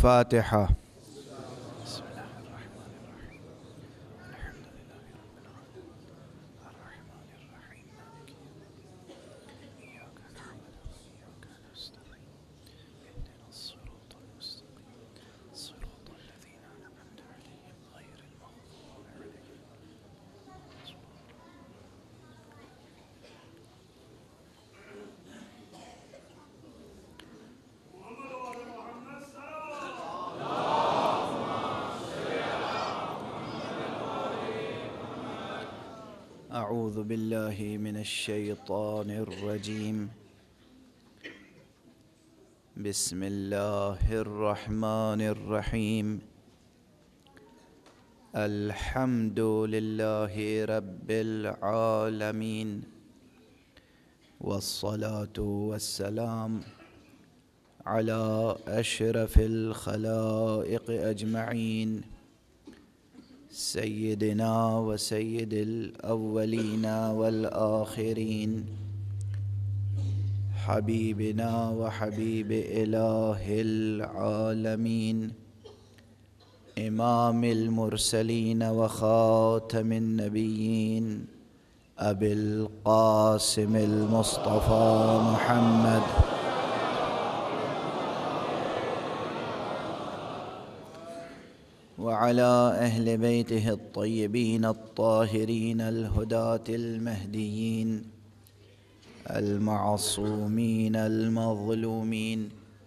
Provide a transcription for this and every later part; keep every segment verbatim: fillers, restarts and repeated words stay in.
الفاتحة. أعوذ بالله من الشيطان الرجيم. بسم الله الرحمن الرحيم. الحمد لله رب العالمين، والصلاة والسلام على أشرف الخلائق أجمعين، سيدنا وسيد الأولين والآخرين، حبيبنا وحبيب إله العالمين، إمام المرسلين وخاتم النبيين، أبي القاسم المصطفى محمد وعلى أهل بيته الطيبين الطاهرين الهداة المهديين المعصومين المظلومين،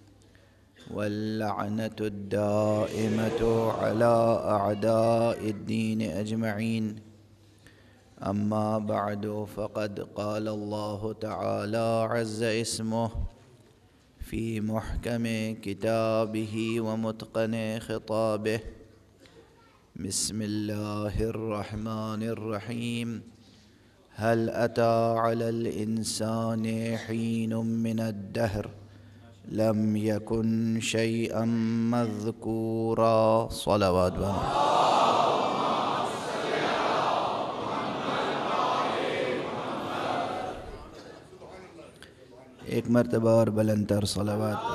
واللعنة الدائمة على أعداء الدين أجمعين. أما بعد، فقد قال الله تعالى عز اسمه في محكم كتابه ومتقن خطابه. بسم الله الرحمن الرحيم. هل أتى على الإنسان حين من الدهر لم يكن شيئا مذكورا. صلوات بنا. ایک مرتبہ اور بلند تر صلوات.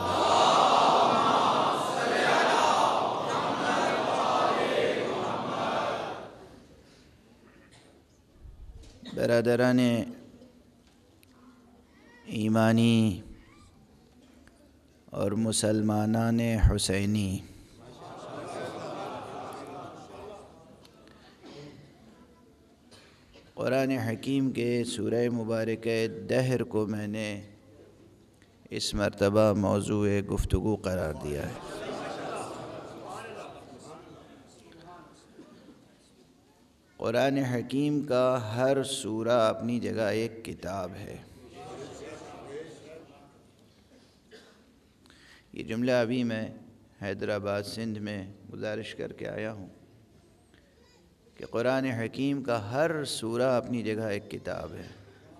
برادران ایمانی اور مسلمانان حسینی، قرآن حکیم کے سورہ مبارکہ دہر کو میں نے اس مرتبہ موضوع گفتگو قرار دیا ہے. قرآن حکیم کا ہر سورہ اپنی جگہ ایک کتاب ہے. یہ جملہ ابھی میں حیدرآباد سندھ میں گزارش کر کے آیا ہوں کہ قرآن حکیم کا ہر سورہ اپنی جگہ ایک کتاب ہے،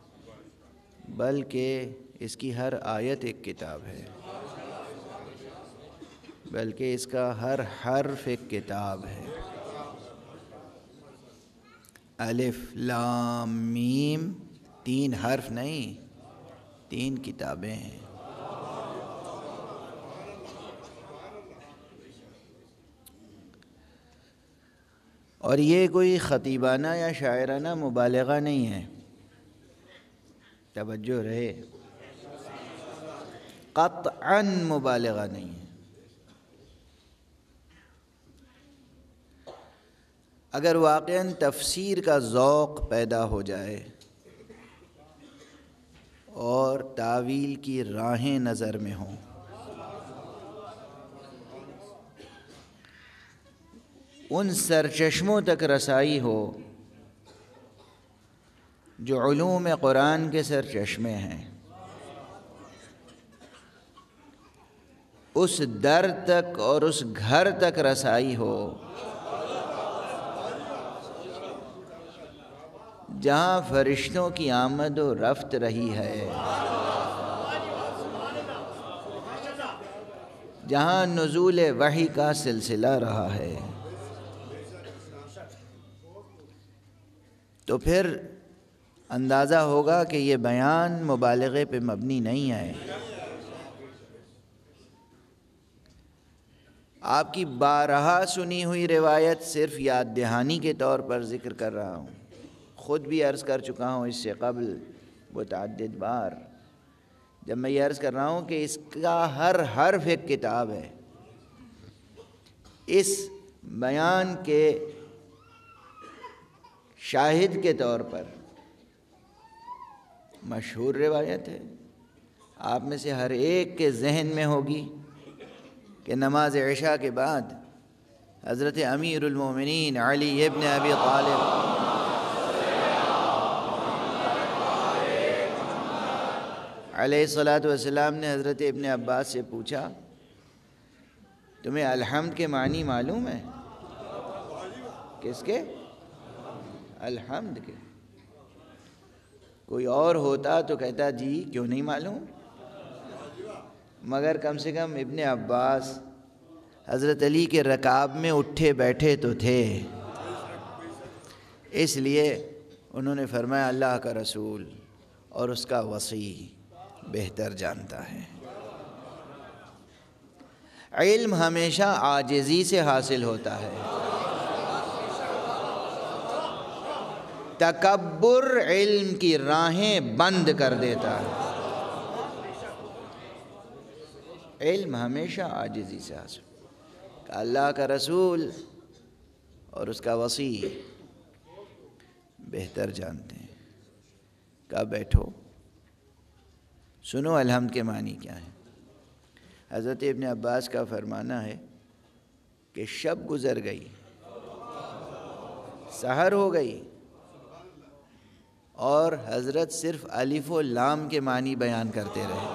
بلکہ اس کی ہر آیت ایک کتاب ہے، بلکہ اس کا ہر حرف ایک کتاب ہے. الف لام میم تین حرف نہیں، تین کتابیں ہیں. اور یہ کوئی خطیبانہ یا شاعرانہ مبالغہ نہیں ہے، توجہ رہے، قطعاً مبالغہ نہیں ہے. اگر واقعاً تفسیر کا ذوق پیدا ہو جائے اور تاویل کی راہیں نظر میں ہوں، ان سرچشموں تک رسائی ہو جو علوم قرآن کے سرچشمے ہیں، اس در تک اور اس گھر تک رسائی ہو جہاں فرشتوں کی آمد و رفت رہی ہے، جہاں نزول وحی کا سلسلہ رہا ہے، تو پھر اندازہ ہوگا کہ یہ بیان مبالغے پہ مبنی نہیں ہے، آپ کی بارہا سنی ہوئی روایت صرف یاد دہانی کے طور پر ذکر کر رہا ہوں، خود بھی عرض کر چکا ہوں اس سے قبل متعدد بار، جب میں یہ عرض کر رہا ہوں کہ اس کا ہر حرف ایک کتاب ہے۔ اس بیان کے شاہد کے طور پر مشہور روایت ہے، آپ میں سے ہر ایک کے ذہن میں ہوگی کہ نماز عشاء کے بعد حضرت امیر المومنین علی ابن ابی طالب علیہ الصلاۃ والسلام نے حضرت ابن عباس سے پوچھا، تمہیں الحمد کے معنی معلوم ہے؟ کس کے؟ الحمد کے۔ کوئی اور ہوتا تو کہتا جی کیوں نہیں معلوم، مگر کم سے کم ابن عباس حضرت علی کے رکاب میں اٹھے بیٹھے تو تھے، اس لیے انہوں نے فرمایا اللہ کا رسول اور اس کا وصی بہتر جانتا ہے۔ علم ہمیشہ عاجزی سے حاصل ہوتا ہے، تکبر علم کی راہیں بند کر دیتا ہے۔ علم ہمیشہ عاجزی سے حاصل، کہ اللہ کا رسول اور اس کا وصی بہتر جانتے ہیں۔ کہا بیٹھو سنو الحمد کے معنی کیا ہے۔ حضرت ابن عباس کا فرمانا ہے کہ شب گزر گئی، سحر ہو گئی، اور حضرت صرف الف و لام کے معنی بیان کرتے رہے۔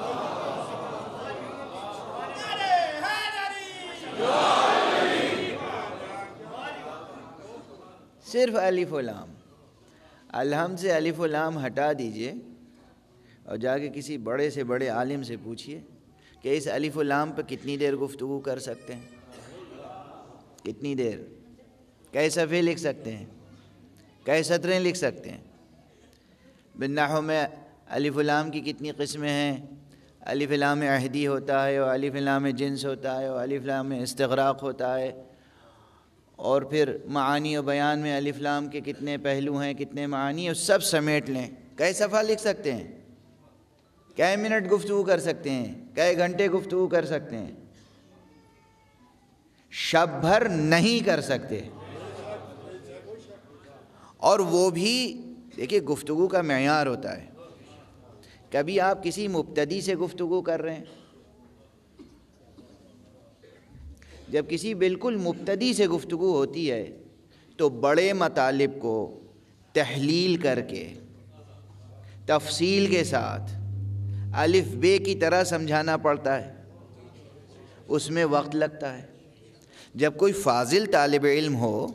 صرف الف و لام، الحمد سے الف و لام ہٹا دیجئے اور جا کے کسی بڑے سے بڑے عالم سے پوچھئے کہ اس الف و لام پہ کتنی دیر گفتگو کر سکتے ہیں، کتنی دیر، کئی صفحے لکھ سکتے ہیں، کئی سطریں لکھ سکتے ہیں۔ بالنحو میں الف و لام کی کتنی قسمیں ہیں؟ الف لام عہدی ہوتا ہے، اور الف لام جنس ہوتا ہے، اور الف لام استغراق ہوتا ہے، اور پھر معانی و بیان میں الف لام کے کتنے پہلو ہیں، کتنے معانی، اور سب سمیٹ لیں۔ کئی صفحہ لکھ سکتے ہیں، کئی منٹ گفتگو کر سکتے ہیں، کئی گھنٹے گفتگو کر سکتے ہیں، شب بھر نہیں کر سکتے۔ اور وہ بھی دیکھیے گفتگو کا معیار ہوتا ہے، کبھی آپ کسی مبتدی سے گفتگو کر رہے ہیں، جب کسی بالکل مبتدی سے گفتگو ہوتی ہے تو بڑے مطالب کو تحلیل کر کے تفصیل کے ساتھ الف بے کی طرح سمجھانا پڑتا ہے، اس میں وقت لگتا ہے۔ جب کوئی فاضل طالب علم ہو،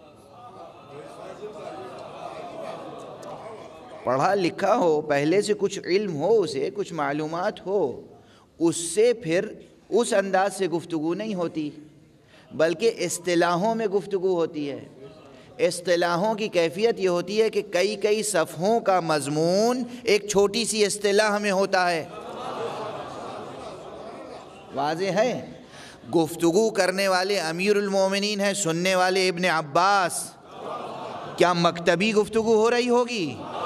پڑھا لکھا ہو، پہلے سے کچھ علم ہو، اسے کچھ معلومات ہو، اس سے پھر اس انداز سے گفتگو نہیں ہوتی، بلکہ اصطلاحوں میں گفتگو ہوتی ہے۔ اصطلاحوں کی کیفیت یہ ہوتی ہے کہ کئی کئی صفحوں کا مضمون ایک چھوٹی سی اصطلاح میں ہوتا ہے۔ واضح ہے؟ گفتگو کرنے والے امیر المومنین ہیں، سننے والے ابن عباس، کیا مکتبی گفتگو ہو رہی ہوگی؟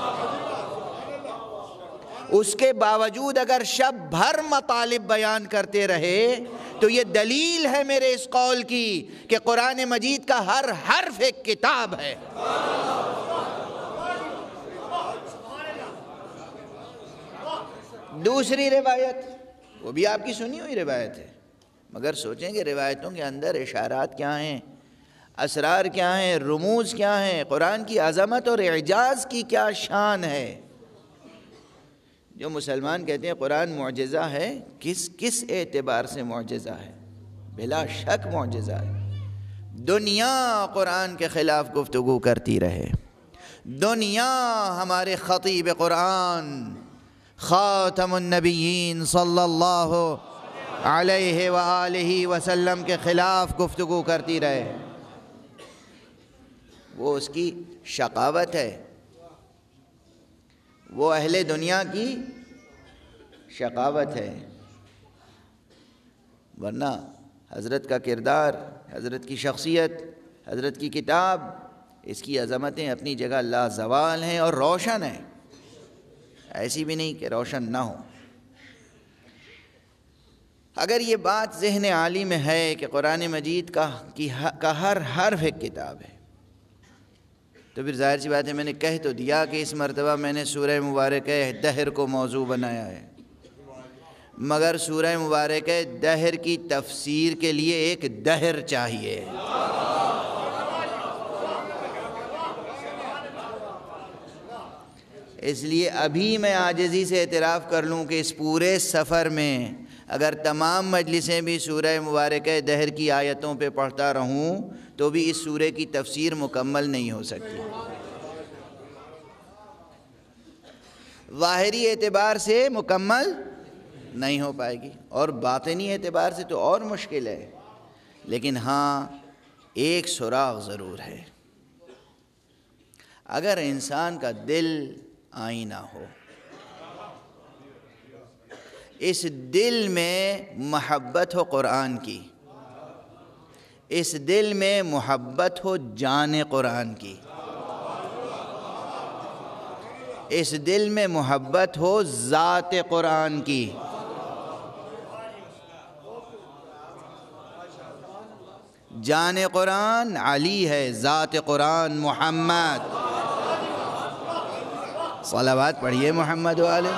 اس کے باوجود اگر شب بھر مطالب بیان کرتے رہے تو یہ دلیل ہے میرے اس قول کی کہ قرآن مجید کا ہر حرف ایک کتاب ہے۔ دوسری روایت، وہ بھی آپ کی سنی ہوئی روایت ہے، مگر سوچیں کہ روایتوں کے اندر اشارات کیا ہیں، اسرار کیا ہیں، رموز کیا ہیں، قرآن کی عظمت اور اعجاز کی کیا شان ہے۔ جو مسلمان کہتے ہیں قرآن معجزہ ہے، کس کس اعتبار سے معجزہ ہے؟ بلا شک معجزہ ہے۔ دنیا قرآن کے خلاف گفتگو کرتی رہے، دنیا ہمارے خطیب قرآن خاتم النبیین صلی اللہ علیہ وآلہ وسلم کے خلاف گفتگو کرتی رہے، وہ اس کی شقاوت ہے، وہ اہل دنیا کی شقاوت ہے۔ ورنہ حضرت کا کردار، حضرت کی شخصیت، حضرت کی کتاب، اس کی عظمتیں اپنی جگہ لازوال ہیں اور روشن ہیں، ایسی بھی نہیں کہ روشن نہ ہو۔ اگر یہ بات ذہن عالی میں ہے کہ قرآن مجید کا کی کا ہر حرف ایک کتاب ہے، تو پھر ظاہر سی بات ہے، میں نے کہہ تو دیا کہ اس مرتبہ میں نے سورہ مبارکہ دہر کو موضوع بنایا ہے، مگر سورہ مبارکہ دہر کی تفسیر کے لیے ایک دہر چاہیے۔ اس لیے ابھی میں عاجزی سے اعتراف کر لوں کہ اس پورے سفر میں اگر تمام مجلسیں بھی سورہ مبارکہ دہر کی آیتوں پہ پڑھتا رہوں تو بھی اس سورے کی تفسیر مکمل نہیں ہو سکتی۔ ظاہری اعتبار سے مکمل نہیں ہو پائے گی، اور باطنی اعتبار سے تو اور مشکل ہے، لیکن ہاں ایک سراغ ضرور ہے۔ اگر انسان کا دل آئینہ ہو، اس دل میں محبت ہو قرآن کی، اس دل میں محبت ہو جان قرآن کی، اس دل میں محبت ہو ذات قرآن کی، جان قرآن علی ہے، ذات قرآن محمد، صلوات پڑھیے محمد و آلہ۔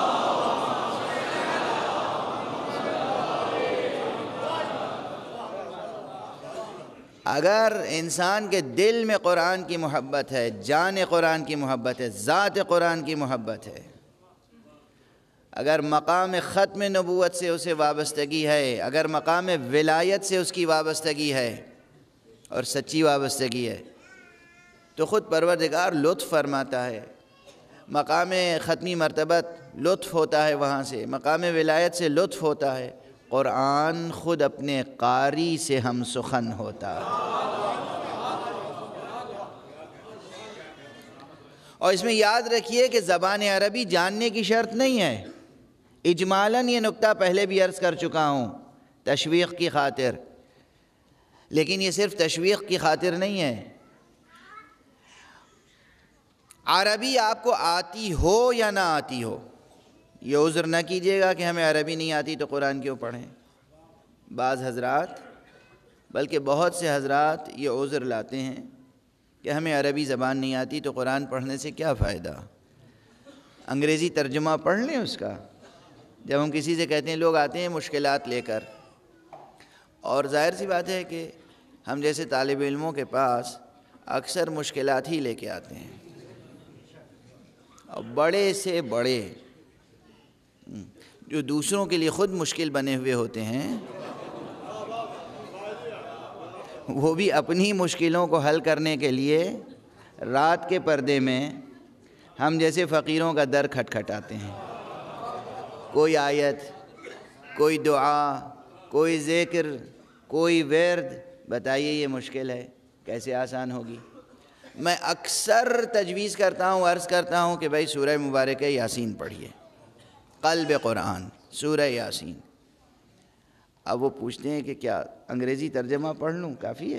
اگر انسان کے دل میں قرآن کی محبت ہے، جان قرآن کی محبت ہے، ذات قرآن کی محبت ہے، اگر مقام ختم نبوت سے اسے وابستگی ہے، اگر مقام ولایت سے اس کی وابستگی ہے اور سچی وابستگی ہے، تو خود پروردگار لطف فرماتا ہے، مقام ختمی مرتبت لطف ہوتا ہے، وہاں سے مقام ولایت سے لطف ہوتا ہے، قرآن خود اپنے قاری سے ہم سخن ہوتا ہے۔ اور اس میں یاد رکھیے کہ زبان عربی جاننے کی شرط نہیں ہے، اجمالاً یہ نکتہ پہلے بھی عرض کر چکا ہوں تشویق کی خاطر، لیکن یہ صرف تشویق کی خاطر نہیں ہے۔ عربی آپ کو آتی ہو یا نہ آتی ہو، یہ عذر نہ کیجیے گا کہ ہمیں عربی نہیں آتی تو قرآن کیوں پڑھیں۔ بعض حضرات بلکہ بہت سے حضرات یہ عذر لاتے ہیں کہ ہمیں عربی زبان نہیں آتی تو قرآن پڑھنے سے کیا فائدہ، انگریزی ترجمہ پڑھ لیں اس کا۔ جب ہم کسی سے کہتے ہیں، لوگ آتے ہیں مشکلات لے کر، اور ظاہر سی بات ہے کہ ہم جیسے طالب علموں کے پاس اکثر مشکلات ہی لے کے آتے ہیں، اور بڑے سے بڑے جو دوسروں کے لیے خود مشکل بنے ہوئے ہوتے ہیں، وہ بھی اپنی مشکلوں کو حل کرنے کے لیے رات کے پردے میں ہم جیسے فقیروں کا در کھٹکھٹاتے ہیں۔ کوئی آیت، کوئی دعا، کوئی ذکر، کوئی ورد، بتائیے یہ مشکل ہے کیسے آسان ہوگی۔ میں اکثر تجویز کرتا ہوں، عرض کرتا ہوں کہ بھائی سورہ مبارکہ یاسین پڑھیے، قلب قرآن، سورہ یاسین۔ اب وہ پوچھتے ہیں کہ کیا انگریزی ترجمہ پڑھ لوں، کافی ہے؟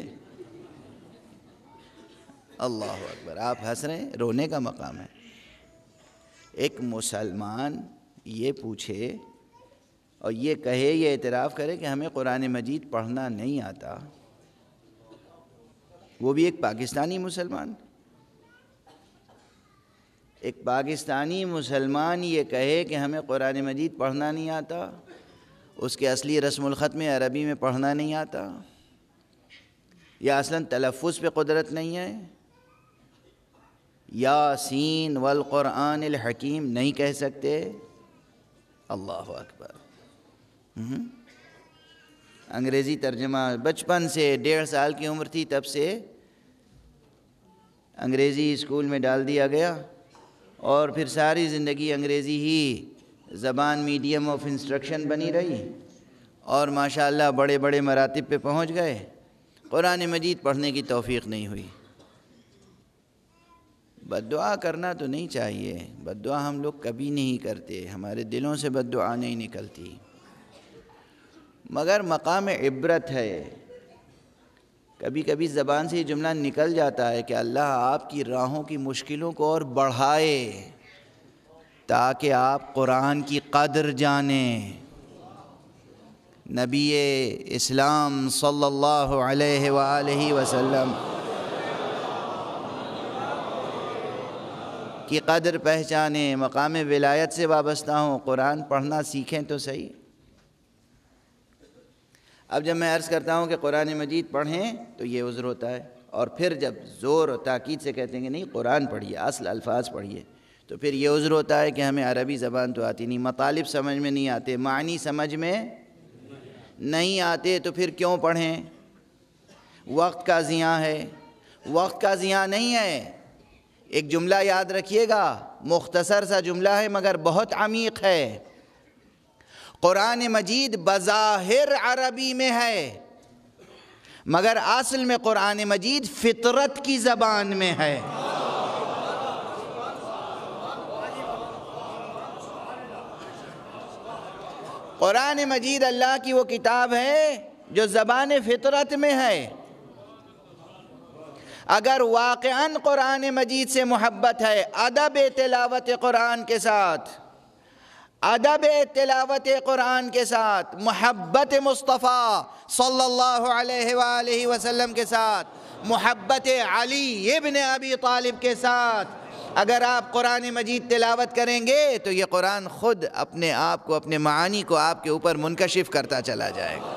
اللہ اکبر، آپ ہنس رہے ہیں، رونے کا مقام ہے۔ ایک مسلمان یہ پوچھے اور یہ کہے، یہ اعتراف کرے کہ ہمیں قرآن مجید پڑھنا نہیں آتا، وہ بھی ایک پاکستانی مسلمان، ایک پاکستانی مسلمان یہ کہے کہ ہمیں قرآن مجید پڑھنا نہیں آتا، اس کے اصلی رسم الخط میں عربی میں پڑھنا نہیں آتا، یا اصلاً تلفظ پہ قدرت نہیں ہے، یاسین والقرآن الحکیم نہیں کہہ سکتے۔ اللہ اکبر۔ انگریزی ترجمہ بچپن سے، ڈیڑھ سال کی عمر تھی تب سے انگریزی اسکول میں ڈال دیا گیا، اور پھر ساری زندگی انگریزی ہی زبان میڈیم آف انسٹرکشن بنی رہی، اور ماشاءاللہ بڑے بڑے مراتب پہ پہنچ گئے، قرآن مجید پڑھنے کی توفیق نہیں ہوئی۔ بد دعا کرنا تو نہیں چاہیے، بد دعا ہم لوگ کبھی نہیں کرتے، ہمارے دلوں سے بد دعا نہیں نکلتی، مگر مقام عبرت ہے. کبھی کبھی زبان سے یہ جملہ نکل جاتا ہے کہ اللہ آپ کی راہوں کی مشکلوں کو اور بڑھائے تاکہ آپ قرآن کی قدر جانیں. نبی اسلام صلی اللہ علیہ وآلہ وسلم کی قدر پہچانیں، مقام ولایت سے وابستہ ہوں، قرآن پڑھنا سیکھیں تو صحیح. اب جب میں عرض کرتا ہوں کہ قرآن مجید پڑھیں تو یہ عذر ہوتا ہے، اور پھر جب زور و تاکید سے کہتے ہیں کہ نہیں قرآن پڑھیے، اصل الفاظ پڑھیے، تو پھر یہ عذر ہوتا ہے کہ ہمیں عربی زبان تو آتی نہیں، مطالب سمجھ میں نہیں آتے، معنی سمجھ میں نہیں آتے، تو پھر کیوں پڑھیں؟ وقت کا ضیاع ہے. وقت کا ضیاع نہیں ہے. ایک جملہ یاد رکھیے گا، مختصر سا جملہ ہے مگر بہت عمیق ہے. قرآن مجید بظاہر عربی میں ہے مگر اصل میں قرآن مجید فطرت کی زبان میں ہے. قرآن مجید اللہ کی وہ کتاب ہے جو زبان فطرت میں ہے. اگر واقعاً قرآن مجید سے محبت ہے، ادب تلاوت قرآن کے ساتھ ادب تلاوت قرآن کے ساتھ محبت مصطفیٰ صلی اللہ علیہ وآلہ وسلم کے ساتھ، محبت علی ابن ابی طالب کے ساتھ اگر آپ قرآن مجید تلاوت کریں گے تو یہ قرآن خود اپنے آپ کو، اپنے معانی کو آپ کے اوپر منکشف کرتا چلا جائے گا.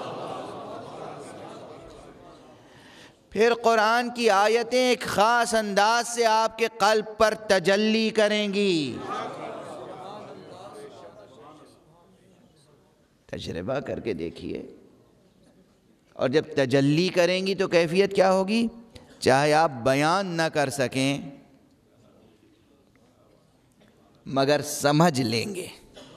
پھر قرآن کی آیتیں ایک خاص انداز سے آپ کے قلب پر تجلی کریں گی. تجربہ کر کے دیکھیے. اور جب تجلی کریں گی تو کیفیت کیا ہوگی؟ چاہے آپ بیان نہ کر سکیں مگر سمجھ لیں گے.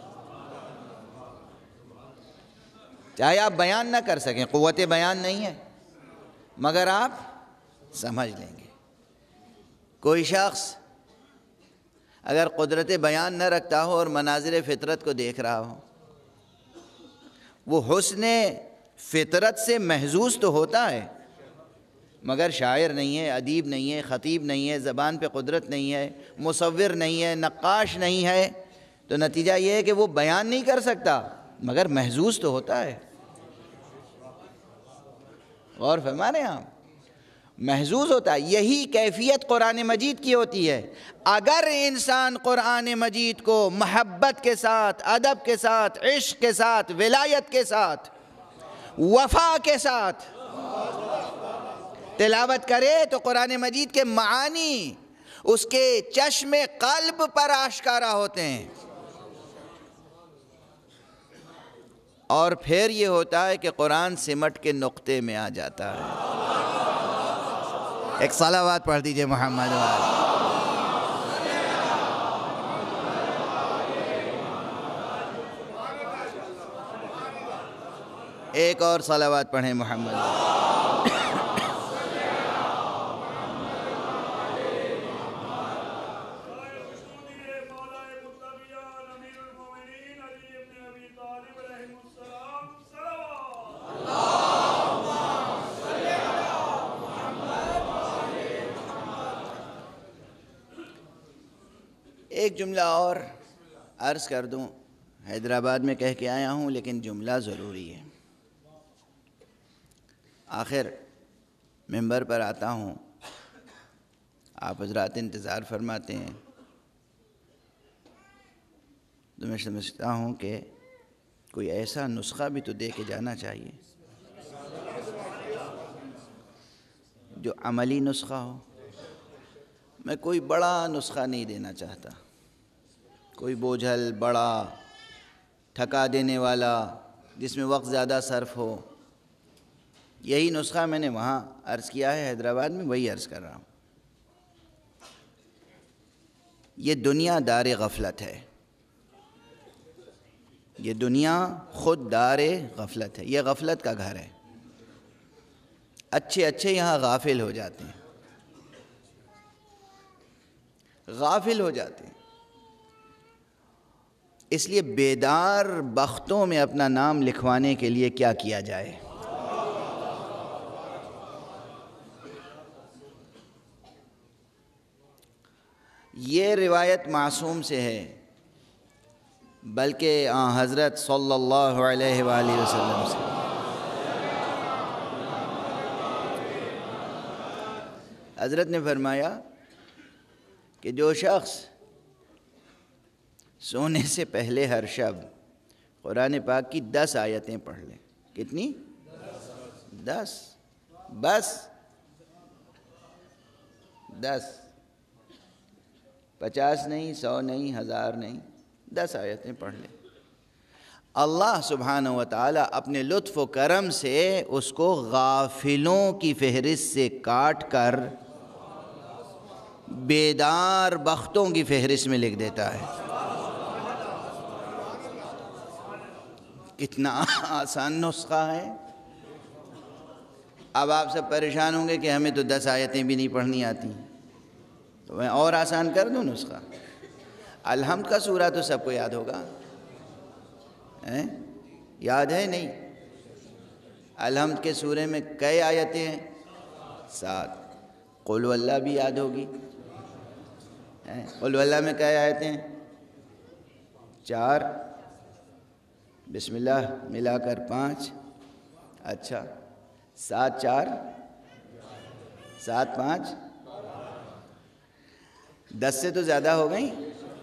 چاہے آپ بیان نہ کر سکیں، قوت بیان نہیں ہے، مگر آپ سمجھ لیں گے. کوئی شخص اگر قدرت بیان نہ رکھتا ہو اور مناظر فطرت کو دیکھ رہا ہو، وہ حسن فطرت سے محظوظ تو ہوتا ہے مگر شاعر نہیں ہے، ادیب نہیں ہے، خطیب نہیں ہے، زبان پہ قدرت نہیں ہے، مصور نہیں ہے، نقاش نہیں ہے، تو نتیجہ یہ ہے کہ وہ بیان نہیں کر سکتا مگر محظوظ تو ہوتا ہے. غور فرما رہے ہیں آپ؟ محظوظ ہوتا ہے. یہی کیفیت قرآن مجید کی ہوتی ہے. اگر انسان قرآن مجید کو محبت کے ساتھ، ادب کے ساتھ، عشق کے ساتھ، ولایت کے ساتھ، وفا کے ساتھ تلاوت کرے تو قرآن مجید کے معانی اس کے چشم قلب پر آشکارا ہوتے ہیں. اور پھر یہ ہوتا ہے کہ قرآن سمٹ کے نقطے میں آ جاتا ہے. ایک صلوات پڑھ دیجئے محمد والے. ایک اور صلوات پڑھیں محمد والے. ایک جملہ اور عرض کر دوں، حیدرآباد میں کہہ کے آیا ہوں لیکن جملہ ضروری ہے. آخر ممبر پر آتا ہوں، آپ حضرات انتظار فرماتے ہیں، تو میں سمجھتا ہوں کہ کوئی ایسا نسخہ بھی تو دے کے جانا چاہیے جو عملی نسخہ ہو. میں کوئی بڑا نسخہ نہیں دینا چاہتا، کوئی بوجھل بڑا تھکا دینے والا جس میں وقت زیادہ صرف ہو. یہی نسخہ میں نے وہاں عرض کیا ہے، حیدرآباد میں وہی عرض کر رہا ہوں. یہ دنیا دار غفلت ہے، یہ دنیا خود دار غفلت ہے، یہ غفلت کا گھر ہے. اچھے اچھے یہاں غافل ہو جاتے ہیں، غافل ہو جاتے ہیں. اس لیے بیدار بختوں میں اپنا نام لکھوانے کے لیے کیا کیا جائے؟ یہ روایت معصوم سے ہے، بلکہ آن حضرت صلی اللہ علیہ وآلہ وسلم سے۔ حضرت نے فرمایا کہ جو شخص سونے سے پہلے ہر شب قرآن پاک کی دس آیتیں پڑھ لے۔ کتنی؟ دس، بس دس، پچاس نہیں، سو نہیں، ہزار نہیں، دس آیتیں پڑھ لے، اللہ سبحانہ و تعالیٰ اپنے لطف و کرم سے اس کو غافلوں کی فہرست سے کاٹ کر بیدار بختوں کی فہرست میں لکھ دیتا ہے۔ کتنا آسان نسخہ ہے۔ اب آپ سب پریشان ہوں گے کہ ہمیں تو دس آیتیں بھی نہیں پڑھنی آتی، تو میں اور آسان کر دوں نسخہ۔ الحمد کا سورہ تو سب کو یاد ہوگا، یاد ہے نہیں؟ الحمد کے سورے میں کئی آیتیں ہیں؟ سات۔ قل واللہ بھی یاد ہوگی۔ قل واللہ میں کئی آیتیں ہیں؟ چار۔ بسم اللہ ملا کر پانچ۔ اچھا، سات چار، سات پانچ، دس سے تو زیادہ ہو گئیں۔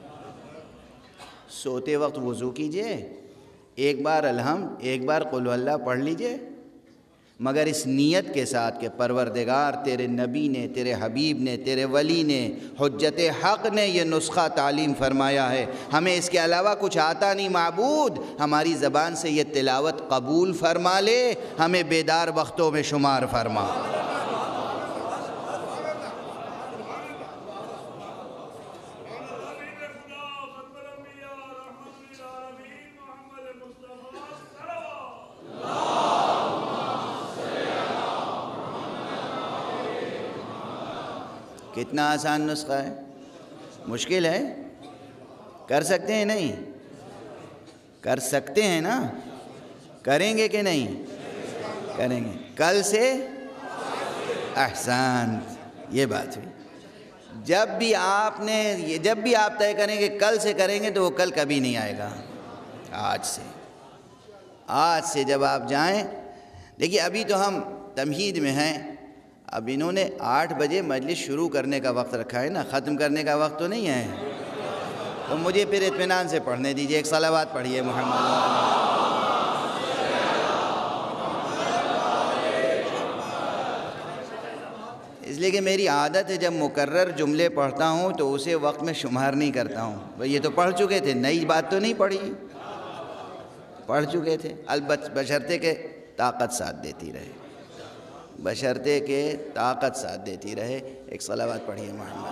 سوتے وقت وضو کیجئے، ایک بار الحمد، ایک بار قل واللہ پڑھ لیجئے، مگر اس نیت کے ساتھ کہ پروردگار تیرے نبی نے، تیرے حبیب نے، تیرے ولی نے، حجت حق نے یہ نسخہ تعلیم فرمایا ہے، ہمیں اس کے علاوہ کچھ آتا نہیں، معبود ہماری زبان سے یہ تلاوت قبول فرما لے، ہمیں بیدار وقتوں میں شمار فرما۔ کتنا آسان نسخہ ہے، مشکل ہے؟ کر سکتے ہیں نہیں؟ کر سکتے ہیں نا؟ کریں گے کہ نہیں؟ کریں گے۔ کل سے احسان، یہ بات ہوئی۔ جب بھی آپ نے جب بھی آپ طے کریں گے کل سے کریں گے تو وہ کل کبھی نہیں آئے گا۔ آج سے آج سے جب آپ جائیں، دیکھیے ابھی تو ہم تمہید میں ہیں، اب انہوں نے آٹھ بجے مجلس شروع کرنے کا وقت رکھا ہے نا، ختم کرنے کا وقت تو نہیں ہے، تو مجھے پھر اطمینان سے پڑھنے دیجئے۔ ایک صلوات پڑھیے محمد۔ اس لیے کہ میری عادت ہے جب مکرر جملے پڑھتا ہوں تو اسے وقت میں شمار نہیں کرتا ہوں، بھئی یہ تو پڑھ چکے تھے، نئی بات تو نہیں پڑھی، پڑھ چکے تھے، البتہ بشرطے کہ طاقت ساتھ دیتی رہے، بشرطے کہ طاقت ساتھ دیتی رہے۔ ایک صلوات پڑھیے محمد۔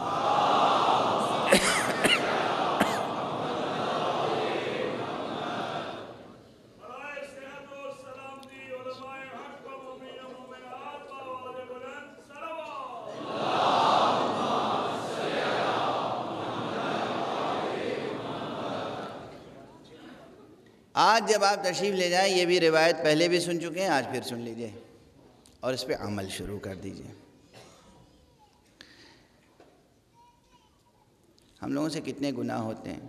آج جب آپ تشریف لے جائیں، یہ بھی روایت پہلے بھی سن چکے ہیں، آج پھر سن لیجئے اور اس پہ عمل شروع کر دیجئے۔ ہم لوگوں سے کتنے گناہ ہوتے ہیں،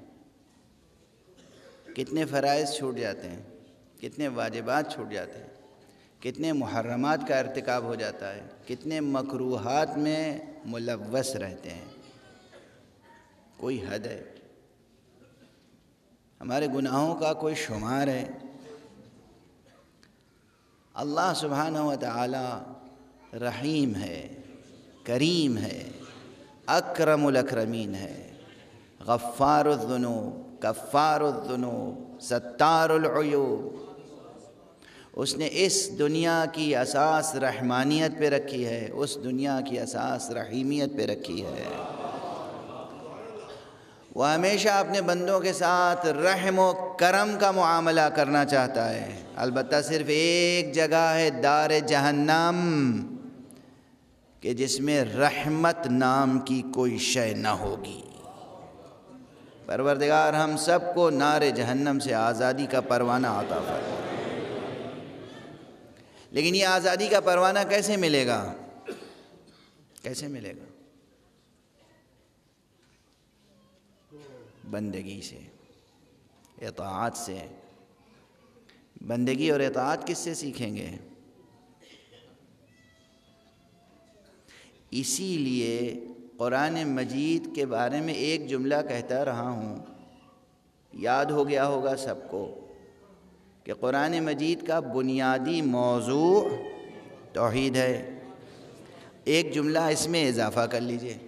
کتنے فرائض چھوٹ جاتے ہیں، کتنے واجبات چھوٹ جاتے ہیں، کتنے محرمات کا ارتکاب ہو جاتا ہے، کتنے مکروہات میں ملوث رہتے ہیں، کوئی حد ہے؟ ہمارے گناہوں کا کوئی شمار ہے؟ اللہ سبحانہ و تعالی رحیم ہے، کریم ہے، اکرم الاکرمین ہے، غفار الذنوب، کفار الذنوب، ستار العیوب۔ اس نے اس دنیا کی اساس رحمانیت پہ رکھی ہے، اس دنیا کی اساس رحیمیت پہ رکھی ہے۔ وہ ہمیشہ اپنے بندوں کے ساتھ رحم و کرم کا معاملہ کرنا چاہتا ہے، البتہ صرف ایک جگہ ہے، دار جہنم، کہ جس میں رحمت نام کی کوئی شے نہ ہوگی۔ پروردگار ہم سب کو نار جہنم سے آزادی کا پروانہ عطا فرما۔ لیکن یہ آزادی کا پروانہ کیسے ملے گا؟ کیسے ملے گا؟ بندگی سے، اطاعت سے۔ بندگی اور اطاعت کس سے سیکھیں گے؟ اسی لیے قرآن مجید کے بارے میں ایک جملہ کہتا رہا ہوں، یاد ہو گیا ہوگا سب کو، کہ قرآن مجید کا بنیادی موضوع توحید ہے۔ ایک جملہ اس میں اضافہ کر لیجئے،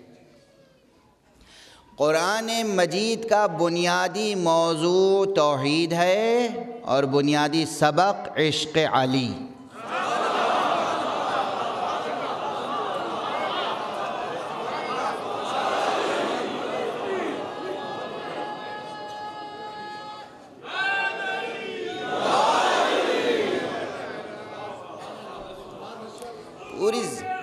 قرآن مجید کا بنیادی موضوع توحید ہے اور بنیادی سبق عشق علی۔ پوری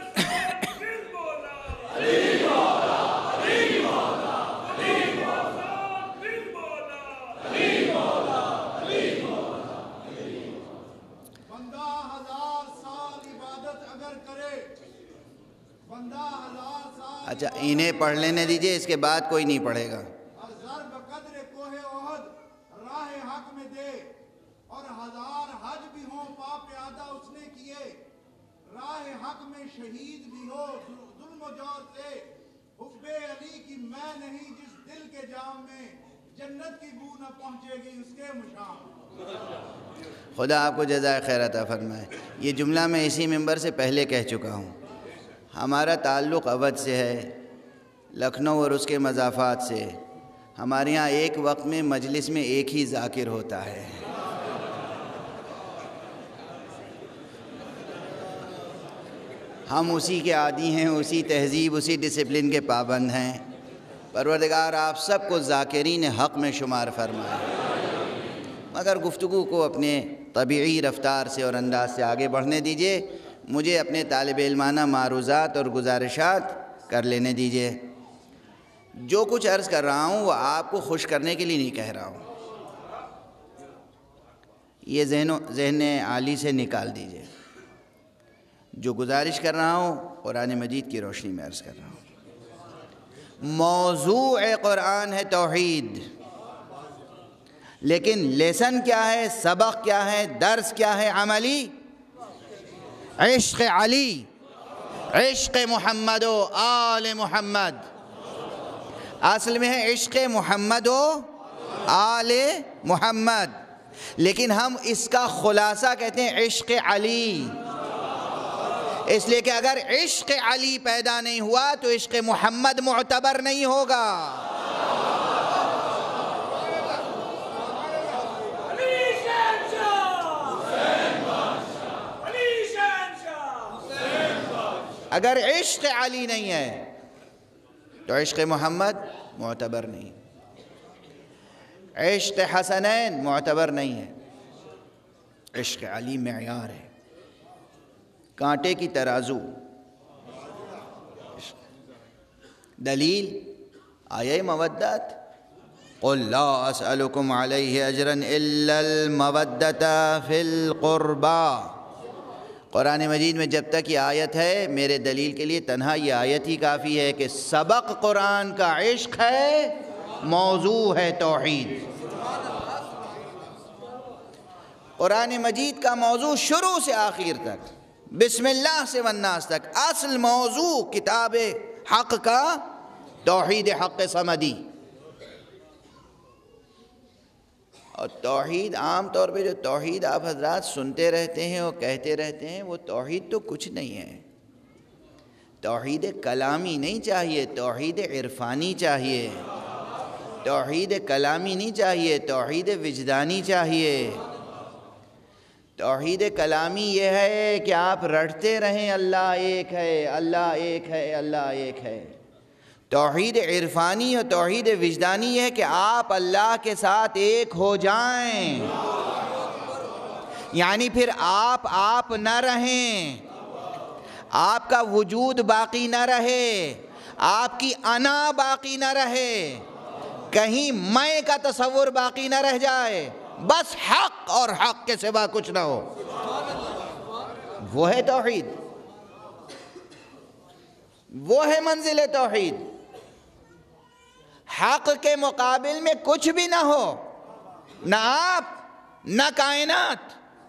اچھا انہیں پڑھ لینے دیجئے، اس کے بعد کوئی نہیں پڑھے گا۔ بقدر کوہ احد راہ حق میں دے، اور ہزار حج بھی ہوں پا پیادہ اس نے کیے، راہ حق میں شہید بھی ہو ظلم و جور سے، حب علی کی میں نہیں جس دل کے جام میں، جنت کی بو نہ پہنچے گی اس کے مشام۔ خدا آپ کو جزائے خیر عطا فرمائے۔ یہ جملہ میں اسی ممبر سے پہلے کہہ چکا ہوں۔ ہمارا تعلق اودھ سے ہے، لکھنؤ اور اس کے مضافات سے۔ ہمارے ہاں ایک وقت میں مجلس میں ایک ہی ذاکر ہوتا ہے۔ ہم اسی کے عادی ہیں، اسی تہذیب، اسی ڈسپلن کے پابند ہیں۔ پروردگار آپ سب کو ذاکرین حق میں شمار فرمائے، مگر گفتگو کو اپنے طبیعی رفتار سے اور انداز سے آگے بڑھنے دیجئے۔ مجھے اپنے طالب علمانہ معروضات اور گزارشات کر لینے دیجئے۔ جو کچھ عرض کر رہا ہوں وہ آپ کو خوش کرنے کے لیے نہیں کہہ رہا ہوں، یہ ذہن ذہن عالی سے نکال دیجئے۔ جو گزارش کر رہا ہوں قرآن مجید کی روشنی میں عرض کر رہا ہوں۔ موضوع قرآن ہے توحید، لیکن لیسن کیا ہے، سبق کیا ہے، درس کیا ہے عملی؟ عشق علی، عشق محمد و آل محمد۔ اصل میں ہے عشق محمد و آل محمد، لیکن ہم اس کا خلاصہ کہتے ہیں عشق علی، اس لیے کہ اگر عشق علی پیدا نہیں ہوا تو عشق محمد معتبر نہیں ہوگا۔ اگر عشق علی نہیں ہے تو عشق محمد معتبر نہیں، عشق حسنین معتبر نہیں ہے، عشق علی معیار ہے، کانٹے کی ترازو۔ دلیل آیہ مودت، قل لا اسألکم علیہ اجرا الا المودۃ فی القربى۔ قرآن مجید میں جب تک یہ آیت ہے میرے دلیل کے لیے تنہا یہ آیت ہی کافی ہے کہ سبق قرآن کا عشق ہے، موضوع ہے توحید۔ قرآن مجید کا موضوع شروع سے آخر تک، بسم اللہ سے والناس تک، اصل موضوع کتاب حق کا توحید حق صمدی۔ اور توحید عام طور پہ جو توحید آپ حضرات سنتے رہتے ہیں اور کہتے رہتے ہیں وہ توحید تو کچھ نہیں ہے۔ توحید کلامی نہیں چاہیے، توحید عرفانی چاہیے۔ توحید کلامی نہیں چاہیے، توحید وجدانی چاہیے۔ توحید کلامی یہ ہے کہ آپ رٹتے رہیں اللہ ایک ہے، اللہ ایک ہے، اللہ ایک ہے۔ توحید عرفانی اور توحید وجدانی یہ ہے کہ آپ اللہ کے ساتھ ایک ہو جائیں، یعنی پھر آپ آپ نہ رہیں، آپ کا وجود باقی نہ رہے، آپ کی انا باقی نہ رہے، کہیں میں کا تصور باقی نہ رہ جائے، بس حق اور حق کے سوا کچھ نہ ہو، وہ ہے توحید، وہ ہے منزل توحید۔ حق کے مقابل میں کچھ بھی نہ ہو، نہ آپ نہ کائنات،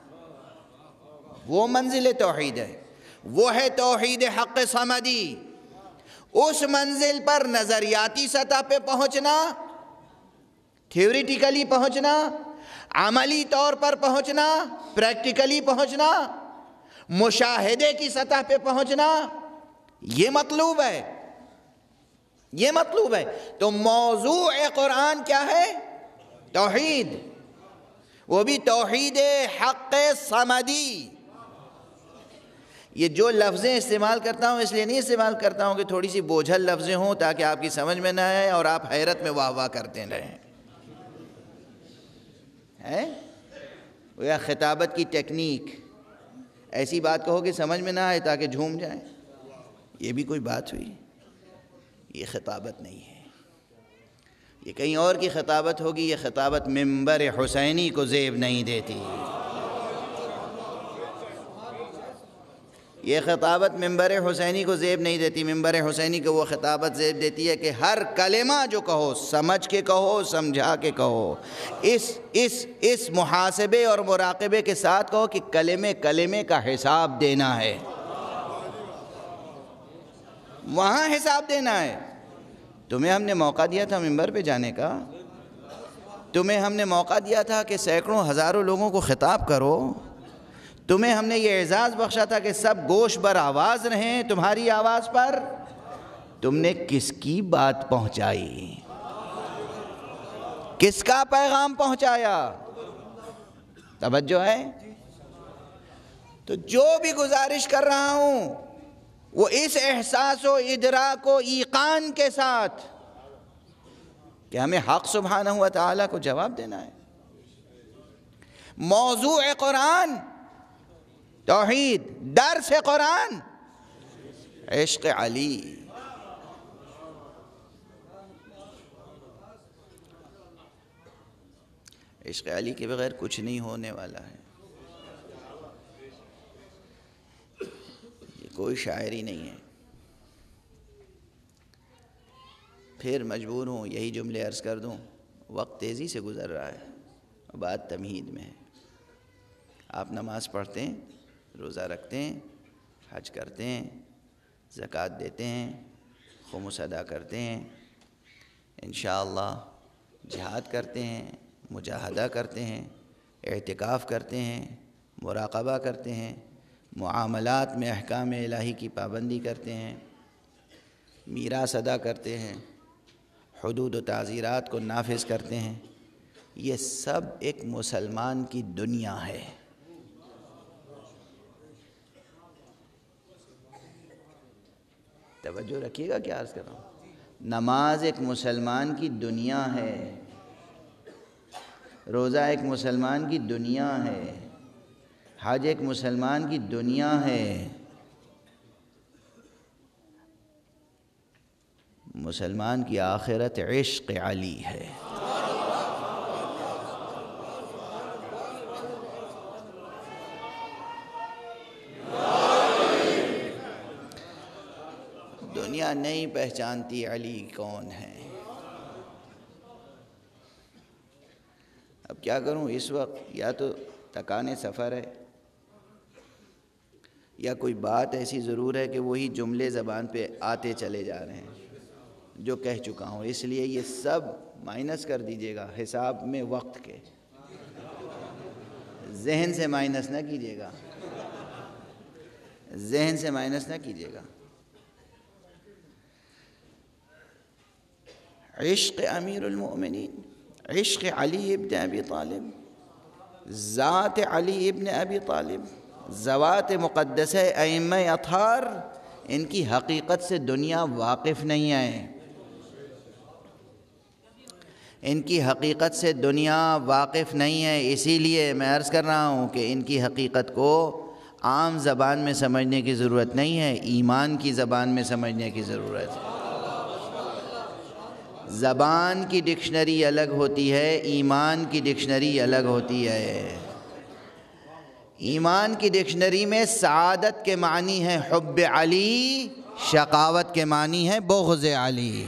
وہ منزل توحید ہے، وہ ہے توحید حق صمدی۔ اس منزل پر نظریاتی سطح پہ پہنچنا، تھیوریٹیکلی پہنچنا، عملی طور پر پہنچنا، پریکٹیکلی پہنچنا، مشاہدے کی سطح پہ پہنچنا، یہ مطلوب ہے، یہ مطلوب ہے۔ تو موضوع قرآن کیا ہے؟ توحید، وہ بھی توحید حق صمدی۔ یہ جو لفظیں استعمال کرتا ہوں اس لیے نہیں استعمال کرتا ہوں کہ تھوڑی سی بوجھل لفظیں ہوں تاکہ آپ کی سمجھ میں نہ آئے اور آپ حیرت میں واہ واہ کرتے رہیں، ہے یا خطابت کی ٹیکنیک، ایسی بات کہو کہ سمجھ میں نہ آئے تاکہ جھوم جائیں، یہ بھی کوئی بات ہوئی؟ یہ خطابت نہیں ہے، یہ کہیں اور کی خطابت ہوگی۔ یہ خطابت منبر حسینی کو زیب نہیں دیتی، یہ خطابت منبر حسینی کو زیب نہیں دیتی۔ منبر حسینی کو وہ خطابت زیب دیتی ہے کہ ہر کلمہ جو کہو سمجھ کے کہو، سمجھا کے کہو، اس اس اس محاسبے اور مراقبے کے ساتھ کہو کہ کلمے کلمے کا حساب دینا ہے، وہاں حساب دینا ہے۔ تمہیں ہم نے موقع دیا تھا منبر پہ جانے کا، تمہیں ہم نے موقع دیا تھا کہ سینکڑوں ہزاروں لوگوں کو خطاب کرو، تمہیں ہم نے یہ اعزاز بخشا تھا کہ سب گوش بر آواز رہیں تمہاری آواز پر، تم نے کس کی بات پہنچائی؟ کس کا پیغام پہنچایا؟ توجہ ہے؟ تو جو بھی گزارش کر رہا ہوں وہ اس احساس و ادراک و ایقان کے ساتھ کہ ہمیں حق سبحانہ و تعالیٰ کو جواب دینا ہے۔ موضوع قرآن توحید، درس قرآن عشق علی۔ عشق علی کے بغیر کچھ نہیں ہونے والا ہے، یہ کوئی شاعری نہیں ہے۔ پھر مجبور ہوں یہی جملے عرض کر دوں، وقت تیزی سے گزر رہا ہے، بات تمہید میں ہے۔ آپ نماز پڑھتے ہیں، روزہ رکھتے ہیں، حج کرتے ہیں، زکوٰۃ دیتے ہیں، خمس ادا کرتے ہیں، انشاءاللہ جہاد کرتے ہیں، مجاہدہ کرتے ہیں، اعتکاف کرتے ہیں، مراقبہ کرتے ہیں، معاملات میں احکام الہی کی پابندی کرتے ہیں، میراث ادا کرتے ہیں، حدود و تعزیرات کو نافذ کرتے ہیں۔ یہ سب ایک مسلمان کی دنیا ہے۔ توجہ رکھیے گا کیا عرض کر رہا ہوں۔ نماز ایک مسلمان کی دنیا ہے، روزہ ایک مسلمان کی دنیا ہے، حج ایک مسلمان کی دنیا ہے۔ مسلمان کی آخرت عشق علی ہے۔ دنیا نہیں پہچانتی علی کون ہے۔ اب کیا کروں اس وقت؟ یا تو تکانے سفر ہے، یا کوئی بات ایسی ضرور ہے کہ وہی جملے زبان پہ آتے چلے جا رہے ہیں جو کہہ چکا ہوں، اس لیے یہ سب مائنس کر دیجیے گا حساب میں وقت کے، ذہن سے مائنس نہ کیجیے گا، ذہن سے مائنس نہ کیجیے گا۔ عشق امیر المؤمنین، عشق علی ابن ابی طالب، ذات علی ابن ابی طالب، ذوات مقدسہ ائمہ اطہار، ان کی حقیقت سے دنیا واقف نہیں ہے، ان کی حقیقت سے دنیا واقف نہیں ہے۔ اسی لیے میں عرض کر رہا ہوں کہ ان کی حقیقت کو عام زبان میں سمجھنے کی ضرورت نہیں ہے، ایمان کی زبان میں سمجھنے کی ضرورت ہے۔ زبان کی ڈکشنری الگ ہوتی ہے، ایمان کی ڈکشنری الگ ہوتی ہے۔ ایمان کی ڈکشنری میں سعادت کے معنی ہیں حب علی، شقاوت کے معنی ہیں بغض علی۔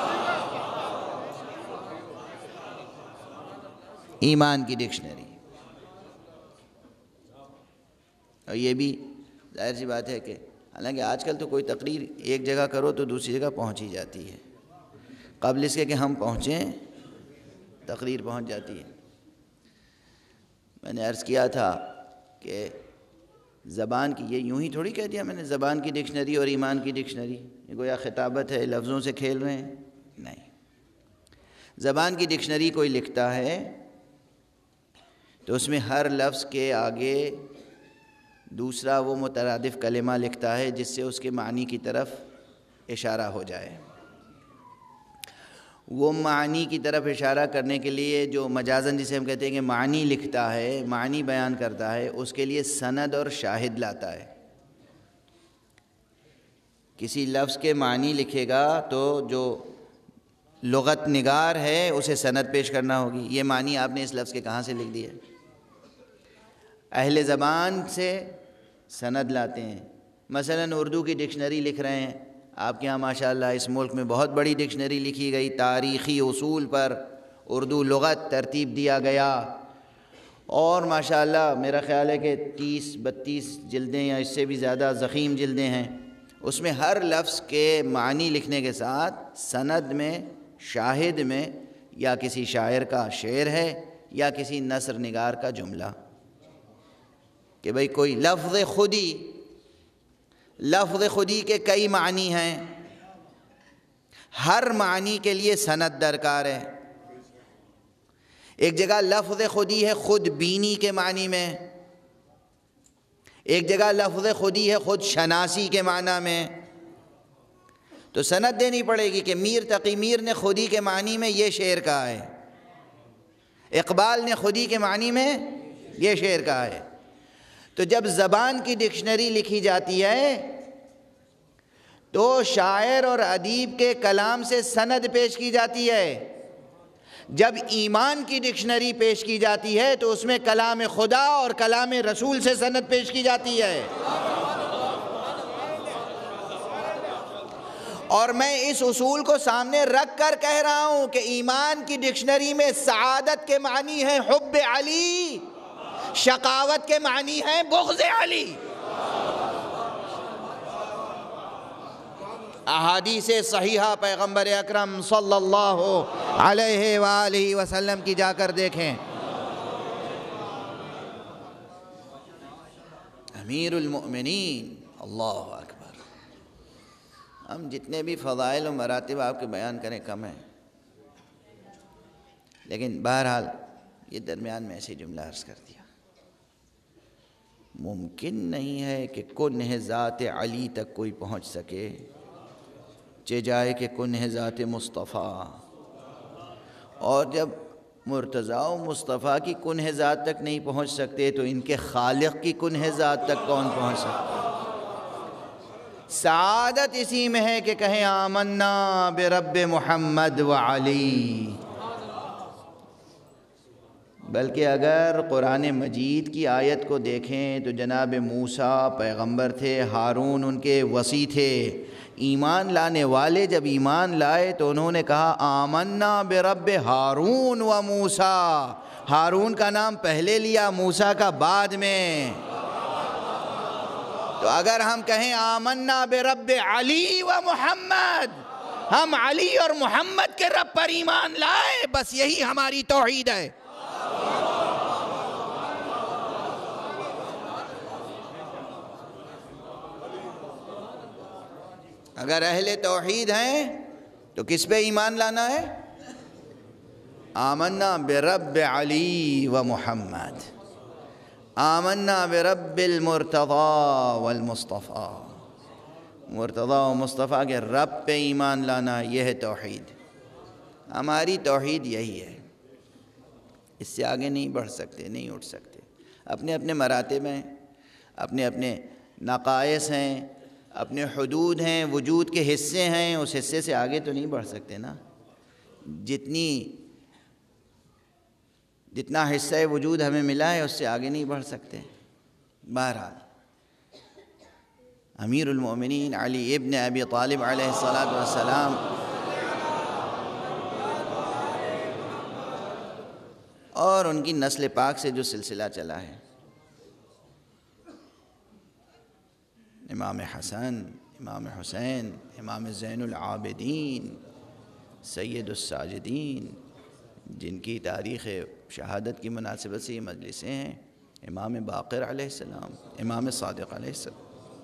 ایمان کی ڈکشنری، اور یہ بھی ظاہر سی بات ہے کہ حالانکہ آج کل تو کوئی تقریر ایک جگہ کرو تو دوسری جگہ پہنچ ہی جاتی ہے، قبل اس کے کہ ہم پہنچیں تقریر پہنچ جاتی ہے۔ میں نے عرض کیا تھا کہ زبان کی، یہ یوں ہی تھوڑی کہہ دیا میں نے، زبان کی ڈکشنری اور ایمان کی ڈکشنری، یہ گویا خطابت ہے، لفظوں سے کھیل رہے ہیں، نہیں۔ زبان کی ڈکشنری کوئی لکھتا ہے تو اس میں ہر لفظ کے آگے دوسرا وہ مترادف کلمہ لکھتا ہے جس سے اس کے معنی کی طرف اشارہ ہو جائے۔ وہ معنی کی طرف اشارہ کرنے کے لیے جو مجازن جسے ہم کہتے ہیں کہ معنی لکھتا ہے، معنی بیان کرتا ہے، اس کے لیے سند اور شاہد لاتا ہے۔ کسی لفظ کے معنی لکھے گا تو جو لغت نگار ہے اسے سند پیش کرنا ہوگی، یہ معنی آپ نے اس لفظ کے کہاں سے لکھ دیا۔ اہل زبان سے سند لاتے ہیں، مثلا اردو کی ڈکشنری لکھ رہے ہیں، آپ کے ہاں ماشاءاللہ اس ملک میں بہت بڑی ڈکشنری لکھی گئی، تاریخی اصول پر اردو لغت ترتیب دیا گیا، اور ماشاءاللہ میرا خیال ہے کہ تیس بتیس جلدیں یا اس سے بھی زیادہ ضخیم جلدیں ہیں۔ اس میں ہر لفظ کے معنی لکھنے کے ساتھ سند میں، شاہد میں، یا کسی شاعر کا شعر ہے یا کسی نثر نگار کا جملہ، کہ بھئی کوئی لفظ خودی، لفظ خودی کے کئی معنی ہیں، ہر معنی کے لیے سند درکار ہے۔ ایک جگہ لفظ خودی ہے خود بینی کے معنی میں، ایک جگہ لفظ خودی ہے خود شناسی کے معنی میں، تو سند دینی پڑے گی کہ میر تقی میر نے خودی کے معنی میں یہ شعر کہا ہے، اقبال نے خودی کے معنی میں یہ شعر کہا ہے۔ تو جب زبان کی ڈکشنری لکھی جاتی ہے تو شاعر اور ادیب کے کلام سے سند پیش کی جاتی ہے، جب ایمان کی ڈکشنری پیش کی جاتی ہے تو اس میں کلام خدا اور کلام رسول سے سند پیش کی جاتی ہے۔ اور میں اس اصول کو سامنے رکھ کر کہہ رہا ہوں کہ ایمان کی ڈکشنری میں سعادت کے معنی ہے حب علی، شقاوت کے معنی ہے بغض علی۔ احادیث صحیحہ پیغمبر اکرم صلی اللہ علیہ وآلہ وسلم کی جا کر دیکھیں۔ امیر المؤمنین، اللہ اکبر۔ ہم جتنے بھی فضائل و مراتب آپ کے بیان کریں کم ہیں، لیکن بہرحال یہ درمیان میں ایسے جملہ عرض کر دیا۔ ممکن نہیں ہے کہ کنہ ذات علی تک کوئی پہنچ سکے چہ جائے کہ کنہ ذات مصطفیٰ، اور جب مرتضیٰ و مصطفیٰ کی کنہ ذات تک نہیں پہنچ سکتے تو ان کے خالق کی کنہ ذات تک کون پہنچ سکتا؟ سعادت اسی میں ہے کہ کہیں آمنا برب محمد و علی۔ بلکہ اگر قرآن مجید کی آیت کو دیکھیں تو جناب موسیٰ پیغمبر تھے، ہارون ان کے وصی تھے، ایمان لانے والے جب ایمان لائے تو انہوں نے کہا آمنا برب ہارون و موسیٰ، ہارون کا نام پہلے لیا، موسیٰ کا بعد میں۔ تو اگر ہم کہیں آمنا برب علی و محمد، ہم علی اور محمد کے رب پر ایمان لائے، بس یہی ہماری توحید ہے۔ اگر اہل توحید ہیں تو کس پہ ایمان لانا ہے؟ آمنا برب علی و محمد، آمنا برب المرتضی والمصطفیٰ، مرتضی و مصطفیٰ کے رب پہ ایمان لانا، یہ ہے توحید۔ ہماری توحید یہی ہے، اس سے آگے نہیں بڑھ سکتے، نہیں اٹھ سکتے۔ اپنے اپنے مراتب ہیں، اپنے اپنے نقائص ہیں، اپنے حدود ہیں، وجود کے حصے ہیں، اس حصے سے آگے تو نہیں بڑھ سکتے نا۔ جتنی جتنا حصہ وجود ہمیں ملا ہے اس سے آگے نہیں بڑھ سکتے۔ بہرحال امیر المومنین علی ابن ابی طالب علیہ الصلاۃ والسلام اور ان کی نسل پاک سے جو سلسلہ چلا ہے، امام حسن، امام حسین، امام زین العابدین، سید الساجدین، جن کی تاریخ شہادت کی مناسبت سے یہ مجلسیں ہیں، امام باقر علیہ السلام، امام صادق علیہ السلام،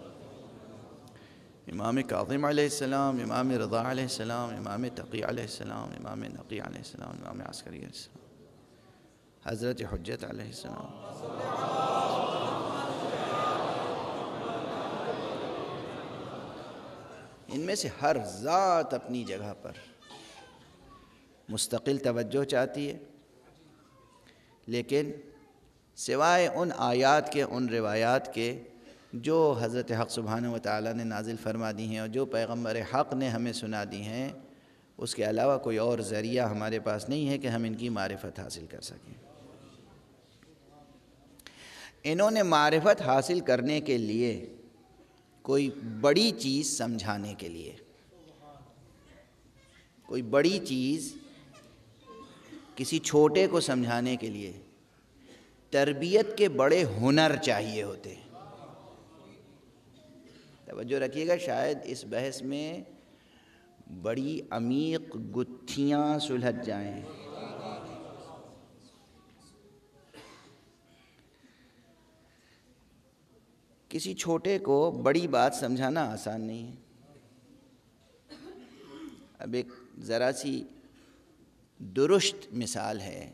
امام کاظم علیہ السلام، امام رضا علیہ السلام، امام تقی علیہ السلام، امام نقی علیہ السلام، امام عسکری علیہ السلام، حضرت حجت علیہ السلام، ان میں سے ہر ذات اپنی جگہ پر مستقل توجہ چاہتی ہے، لیکن سوائے ان آیات کے، ان روایات کے جو حضرت حق سبحانہ و تعالیٰ نے نازل فرما دی ہیں اور جو پیغمبر حق نے ہمیں سنا دی ہیں، اس کے علاوہ کوئی اور ذریعہ ہمارے پاس نہیں ہے کہ ہم ان کی معرفت حاصل کر سکیں۔ انہوں نے معرفت حاصل کرنے کے لیے کوئی بڑی چیز سمجھانے کے لیے، کوئی بڑی چیز کسی چھوٹے کو سمجھانے کے لیے تربیت کے بڑے ہنر چاہیے ہوتے ہیں۔ توجہ رکھیے گا، شاید اس بحث میں بڑی عمیق گتھیاں سلجھ جائیں۔ کسی چھوٹے کو بڑی بات سمجھانا آسان نہیں ہے۔ اب ایک ذرا سی درست مثال ہے،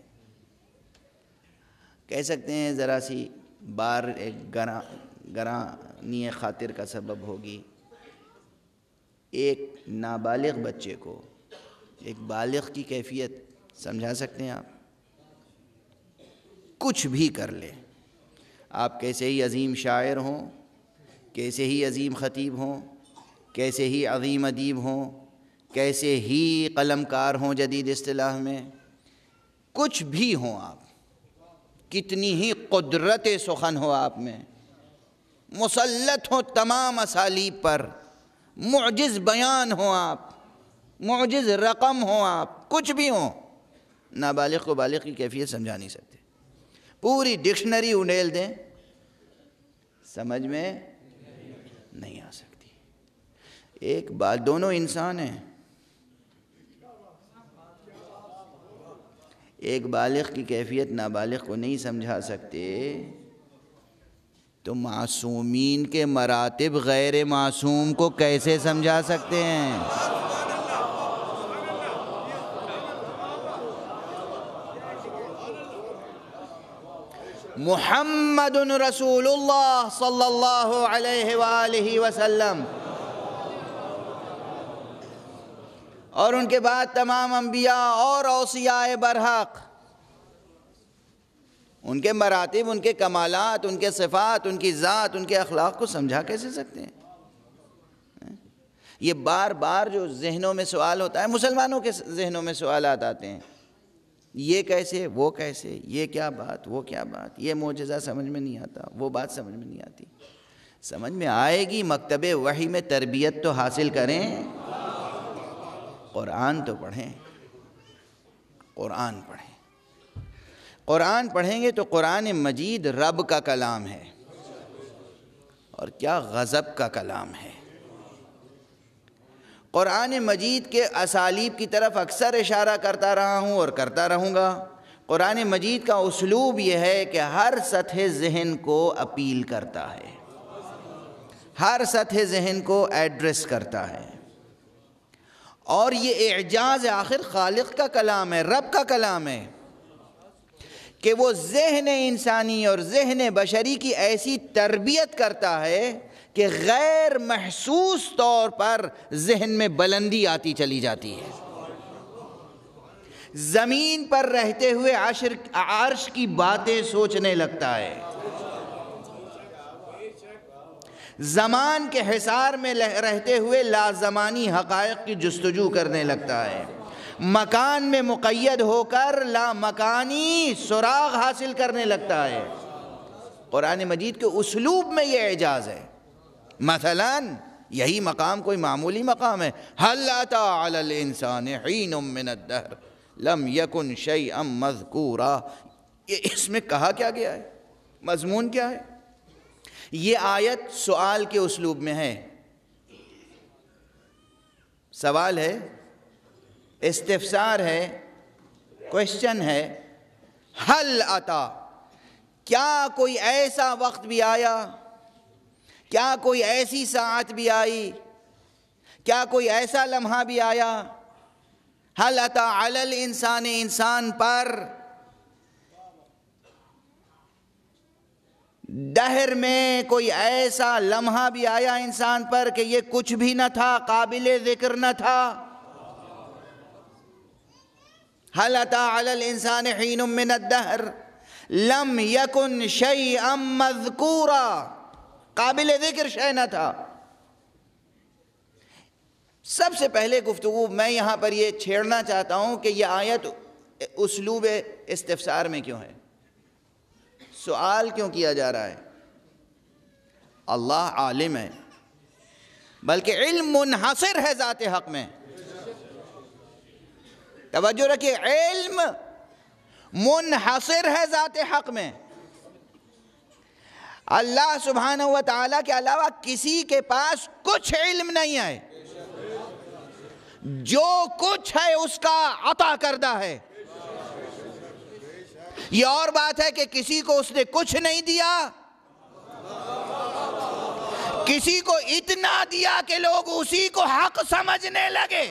کہہ سکتے ہیں ذرا سی بار ایک گراں گرانی خاطر کا سبب ہوگی۔ ایک نابالغ بچے کو ایک بالغ کی کیفیت سمجھا سکتے ہیں آپ؟ کچھ بھی کر لے، آپ کیسے ہی عظیم شاعر ہوں، کیسے ہی عظیم خطیب ہوں، کیسے ہی عظیم ادیب ہوں، کیسے ہی قلم کار ہوں جدید اصطلاح میں، کچھ بھی ہوں آپ، کتنی ہی قدرت سخن ہو آپ میں، مسلط ہو تمام اسالیب پر، معجز بیان ہو آپ، معجز رقم ہو آپ، کچھ بھی ہوں، نابالغ کو بالغ کی کیفیت سمجھا نہیں سکتے۔ پوری ڈکشنری انڈیل دیں، سمجھ میں نہیں آ سکتی۔ ایک بات، دونوں انسان ہیں، ایک بالغ کی کیفیت نابالغ کو نہیں سمجھا سکتے تو معصومین کے مراتب غیر معصوم کو کیسے سمجھا سکتے ہیں؟ محمد رسول اللہ صلی اللہ علیہ وآلہ وسلم اور ان کے بعد تمام انبیاء اور اوصیاء برحق، ان کے مراتب، ان کے کمالات، ان کے صفات، ان کی ذات، ان کے اخلاق کو سمجھا کیسے سکتے ہیں؟ یہ بار بار جو ذہنوں میں سوال ہوتا ہے، مسلمانوں کے ذہنوں میں سوالات آتے ہیں، یہ کیسے، وہ کیسے، یہ کیا بات، وہ کیا بات، یہ معجزہ سمجھ میں نہیں آتا، وہ بات سمجھ میں نہیں آتی۔ سمجھ میں آئے گی، مکتب وحی میں تربیت تو حاصل کریں، قرآن تو پڑھیں، قرآن پڑھیں۔ قرآن پڑھیں گے تو قرآن مجید رب کا کلام ہے، اور کیا غضب کا کلام ہے۔ قرآن مجید کے اسالیب کی طرف اکثر اشارہ کرتا رہا ہوں اور کرتا رہوں گا۔ قرآن مجید کا اسلوب یہ ہے کہ ہر سطح ذہن کو اپیل کرتا ہے، ہر سطح ذہن کو ایڈریس کرتا ہے، اور یہ اعجاز آخر خالق کا کلام ہے، رب کا کلام ہے، کہ وہ ذہن انسانی اور ذہن بشری کی ایسی تربیت کرتا ہے کہ غیر محسوس طور پر ذہن میں بلندی آتی چلی جاتی ہے، زمین پر رہتے ہوئے عرش کی باتیں سوچنے لگتا ہے، زمان کے حصار میں رہتے ہوئے لازمانی حقائق کی جستجو کرنے لگتا ہے، مکان میں مقید ہو کر لا مکانی سراغ حاصل کرنے لگتا ہے۔ قرآن مجید کے اسلوب میں یہ اعجاز ہے۔ مثلاً یہی مقام کوئی معمولی مقام ہے، هل أتى على الإنسان حين من الدهر لم يكن شيئا مذكورا، اس میں کہا کیا گیا ہے، مضمون کیا ہے؟ یہ آیت سوال کے اسلوب میں ہے، سوال ہے، استفسار ہے، کوشچن ہے۔ هل أتى، کیا کوئی ایسا وقت بھی آیا، کیا کوئی ایسی ساعت بھی آئی، کیا کوئی ایسا لمحہ بھی آیا، هل أتى على الإنسان، انسان پر، دہر میں کوئی ایسا لمحہ بھی آیا انسان پر کہ یہ کچھ بھی نہ تھا، قابل ذکر نہ تھا؟ هل أتى على الإنسان حين من الدهر لم يكن شيئا مذكورا، قابل ذکر شے نہ تھا۔ سب سے پہلے گفتگو میں یہاں پر یہ چھیڑنا چاہتا ہوں کہ یہ آیت اسلوب استفسار میں کیوں ہے، سوال کیوں کیا جا رہا ہے؟ اللہ عالم ہے، بلکہ علم منحصر ہے ذات حق میں۔ توجہ رکھیے، علم منحصر ہے ذات حق میں۔ اللہ سبحانہ و تعالیٰ کے علاوہ کسی کے پاس کچھ علم نہیں ہے، جو کچھ ہے اس کا عطا کردہ ہے۔ یہ اور بات ہے کہ کسی کو اس نے کچھ نہیں دیا، کسی کو اتنا دیا کہ لوگ اسی کو حق سمجھنے لگے۔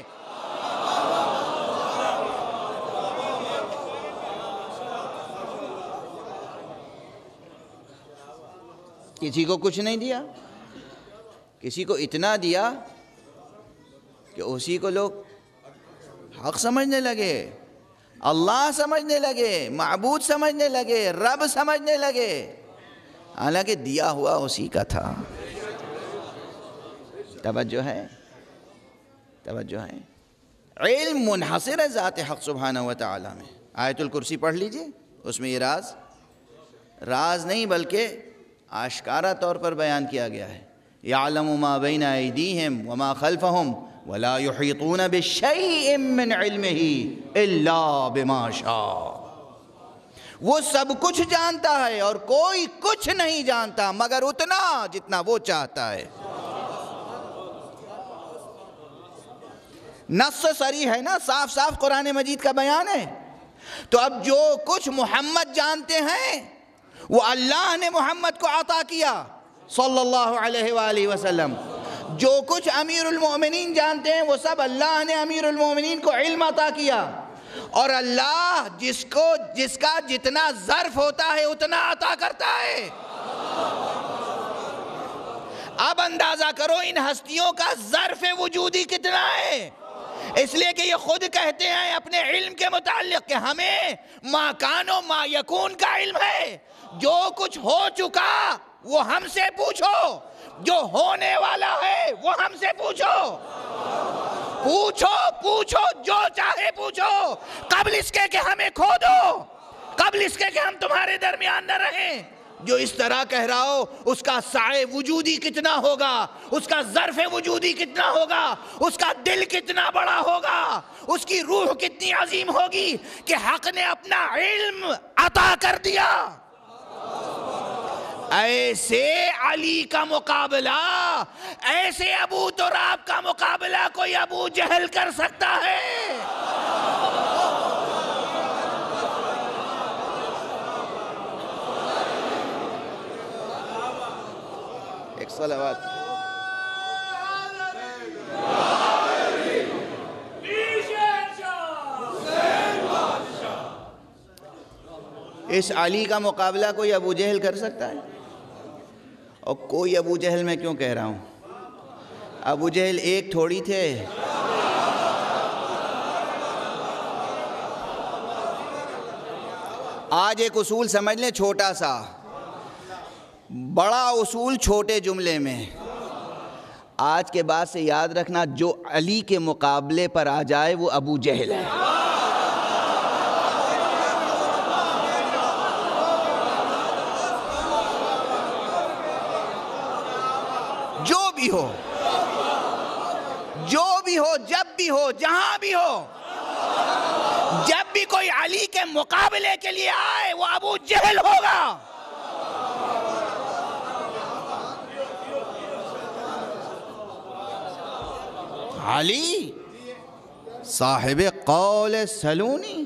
کسی کو کچھ نہیں دیا، کسی کو اتنا دیا کہ اسی کو لوگ حق سمجھنے لگے، اللہ سمجھنے لگے، معبود سمجھنے لگے، رب سمجھنے لگے، حالانکہ دیا ہوا اسی کا تھا۔ توجہ ہے، توجہ ہے۔ علم منحصر ہے ذات حق سبحانہ و تعالیٰ میں۔ آیت الکرسی پڑھ لیجئے، اس میں یہ راز راز نہیں بلکہ آشکارا طور پر بیان کیا گیا ہے۔ یعلم ما بین ایدیہم وما خلفہم ولا یحیطون بشیء من علمہ الا بما شاء، وہ سب کچھ جانتا ہے اور کوئی کچھ نہیں جانتا مگر اتنا جتنا وہ چاہتا ہے۔ نص صریح ہے نا، صاف صاف قرآن مجید کا بیان ہے۔ تو اب جو کچھ محمد جانتے ہیں وہ اللہ نے محمد کو عطا کیا صلی اللہ علیہ وآلہ وسلم، جو کچھ امیر المؤمنین جانتے ہیں وہ سب اللہ نے امیر المؤمنین کو علم عطا کیا، اور اللہ جس کو جس کا جتنا ظرف ہوتا ہے اتنا عطا کرتا ہے۔ اب اندازہ کرو ان ہستیوں کا ظرف وجودی کتنا ہے، اس لیے کہ یہ خود کہتے ہیں اپنے علم کے متعلق کہ ہمیں ما کان و ما یکون کا علم ہے، جو کچھ ہو چکا وہ ہم سے پوچھو، جو ہونے والا ہے وہ ہم سے پوچھو، پوچھو پوچھو جو چاہے پوچھو، قبل اس کے کہ ہمیں کھو دو، قبل اس کے کہ ہم تمہارے درمیان نہ رہیں۔ جو اس طرح کہہ رہا ہو اس کا سعی وجودی کتنا ہوگا، اس کا ظرف وجودی کتنا ہوگا، اس کا دل کتنا بڑا ہوگا، اس کی روح کتنی عظیم ہوگی کہ حق نے اپنا علم عطا کر دیا۔ ایسے علی کا مقابلہ، ایسے ابو تراب کا مقابلہ کوئی ابو جہل کر سکتا ہے؟ ایک صلوات۔ اس علی کا مقابلہ کوئی ابو جہل کر سکتا ہے؟ اور کوئی ابو جہل میں کیوں کہہ رہا ہوں، ابو جہل ایک تھوڑی تھے، آج ایک اصول سمجھ لیں چھوٹا سا، بڑا اصول چھوٹے جملے میں۔ آج کے بعد سے یاد رکھنا جو علی کے مقابلے پر آ جائے وہ ابو جہل ہے. جو بھی ہو جو بھی ہو جب بھی ہو جہاں بھی ہو، جب بھی کوئی علی کے مقابلے کے لیے آئے وہ ابو جہل ہوگا. علی صاحب قول سلونی،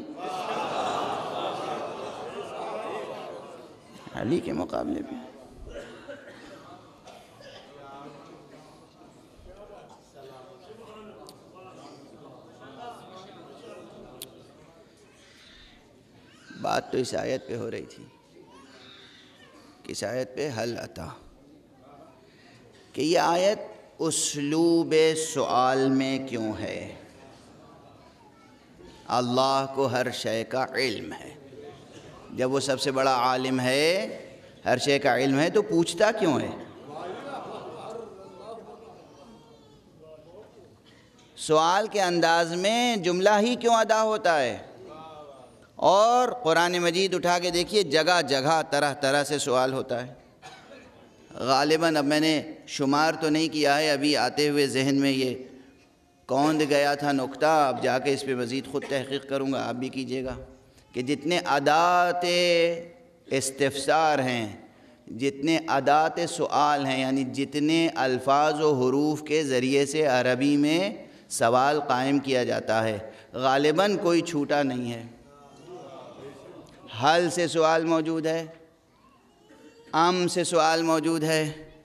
علی کے مقابلے پہ بات تو اس آیت پہ ہو رہی تھی. کس آیت پہ؟ حل عطا، کہ یہ آیت اسلوب سوال میں کیوں ہے؟ اللہ کو ہر شے کا علم ہے. جب وہ سب سے بڑا عالم ہے، ہر شے کا علم ہے، تو پوچھتا کیوں ہے؟ سوال کے انداز میں جملہ ہی کیوں ادا ہوتا ہے؟ اور قرآن مجید اٹھا کے دیکھیے، جگہ جگہ طرح طرح سے سوال ہوتا ہے. غالباً اب میں نے شمار تو نہیں کیا ہے، ابھی آتے ہوئے ذہن میں یہ کوند گیا تھا نقطہ، اب جا کے اس پہ مزید خود تحقیق کروں گا، آپ بھی کیجئے گا، کہ جتنے ادات استفسار ہیں، جتنے ادات سوال ہیں، یعنی جتنے الفاظ و حروف کے ذریعے سے عربی میں سوال قائم کیا جاتا ہے، غالباً کوئی چھوٹا نہیں ہے. حل سے سوال موجود ہے، ام سے سوال موجود ہے،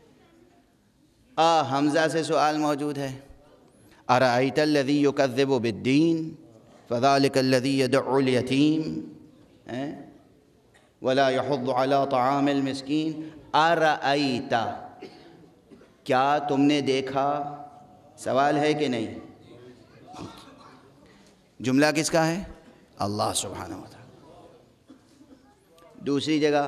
آ حمزہ سے سوال موجود ہے، ارأیت الذی یکذب بالدین فذلک الذی یدعو الیتیم ولا یحض علی طعام المسکین. ارأیت، کیا تم نے دیکھا؟ سوال ہے کہ نہیں؟ جملہ کس کا ہے؟ اللہ سبحانہ و تعالی. دوسری جگہ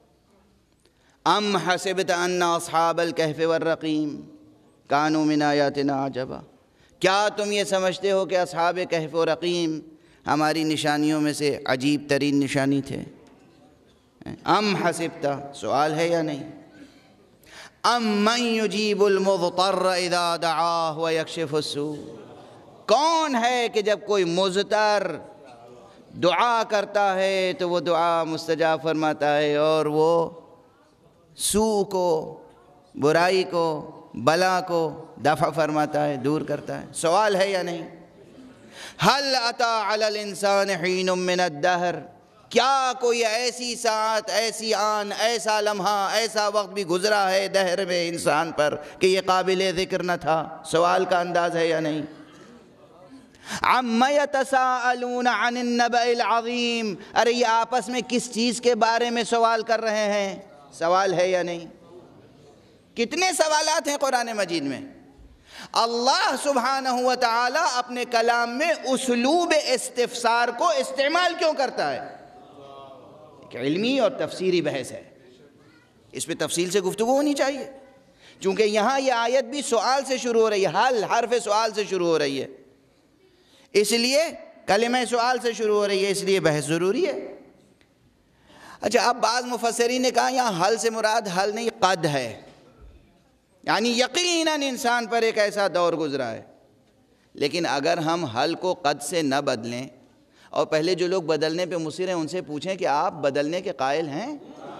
ام حسبت ان اصحاب الکہف والرقیم کانوا من آیاتنا عجبا، کیا تم یہ سمجھتے ہو کہ اصحاب کہف و رقیم ہماری نشانیوں میں سے عجیب ترین نشانی تھے؟ ام حسبت، سوال ہے یا نہیں؟ ام من یجیب المضطر اذا دعاہ ویکشف السوء، کون ہے کہ جب کوئی مضطر دعا کرتا ہے تو وہ دعا مستجاب فرماتا ہے اور وہ سوء کو، برائی کو، بلا کو دفع فرماتا ہے، دور کرتا ہے. سوال ہے یا نہیں؟ هل اتى على الانسان حين من الدهر، کیا کوئی ایسی ساعت، ایسی آن، ایسا لمحہ، ایسا وقت بھی گزرا ہے دہر میں انسان پر کہ یہ قابل ذکر نہ تھا؟ سوال کا انداز ہے یا نہیں؟ عَمَّ يَتَسَاءَلُونَ عَنِ النَّبَإِ الْعَظِيمِ، ارے یہ آپس میں کس چیز کے بارے میں سوال کر رہے ہیں؟ سوال ہے یا نہیں؟ کتنے سوالات ہیں قرآن مجید میں. اللہ سبحانہ و تعالی اپنے کلام میں اسلوب استفسار کو استعمال کیوں کرتا ہے؟ ایک علمی اور تفسیری بحث ہے، اس پہ تفصیل سے گفتگو ہونی چاہیے، چونکہ یہاں یہ آیت بھی سوال سے شروع ہو رہی ہے، حل حرف سوال سے شروع ہو رہی ہے، اس لیے کلمہ سوال سے شروع ہو رہی ہے، اس لیے بحث ضروری ہے. اچھا، اب بعض مفسرین نے کہا یہاں حل سے مراد حل نہیں قد ہے، یعنی یقیناً انسان پر ایک ایسا دور گزرا ہے. لیکن اگر ہم حل کو قد سے نہ بدلیں، اور پہلے جو لوگ بدلنے پہ مصر ہیں ان سے پوچھیں کہ آپ بدلنے کے قائل ہیں؟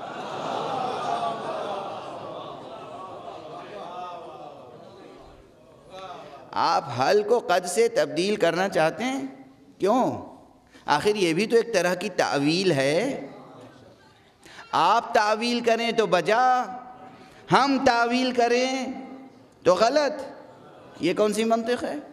آپ حل کو قد سے تبدیل کرنا چاہتے ہیں؟ کیوں؟ آخر یہ بھی تو ایک طرح کی تعویل ہے. آپ تعویل کریں تو بجا، ہم تعویل کریں تو غلط. یہ کون سی منطق ہے؟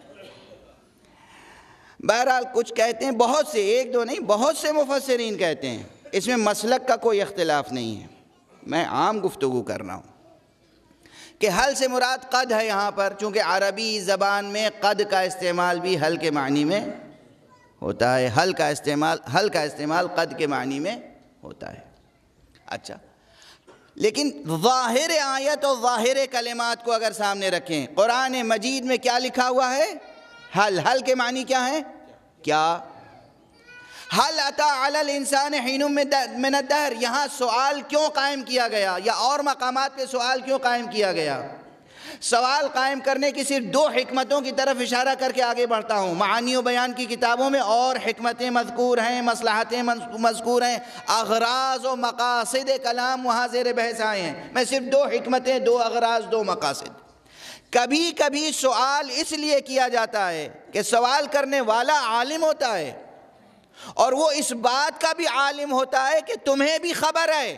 بہرحال کچھ کہتے ہیں، بہت سے، ایک دو نہیں، بہت سے مفسرین کہتے ہیں، اس میں مسلک کا کوئی اختلاف نہیں ہے، میں عام گفتگو کر رہا ہوں، کہ حل سے مراد قد ہے یہاں پر، چونکہ عربی زبان میں قد کا استعمال بھی حل کے معنی میں ہوتا ہے، حل کا استعمال حل کا استعمال قد کے معنی میں ہوتا ہے. اچھا، لیکن ظاہر آیت اور ظاہر کلمات کو اگر سامنے رکھیں، قرآن مجید میں کیا لکھا ہوا ہے؟ حل۔ حل کے معنی کیا ہے؟ کیا؟ حل اتی علی الانسان حین من الدہر، یہاں سوال کیوں قائم کیا گیا، یا اور مقامات پہ سوال کیوں قائم کیا گیا؟ سوال قائم کرنے کی صرف دو حکمتوں کی طرف اشارہ کر کے آگے بڑھتا ہوں۔ معانی و بیان کی کتابوں میں اور حکمتیں مذکور ہیں، مصلحتیں مذکور ہیں، اغراض و مقاصد کلام وہاں زیر بحث آئے ہیں۔ میں صرف دو حکمتیں، دو اغراض، دو مقاصد۔ کبھی کبھی سوال اس لیے کیا جاتا ہے کہ سوال کرنے والا عالم ہوتا ہے، اور وہ اس بات کا بھی عالم ہوتا ہے کہ تمہیں بھی خبر ہے،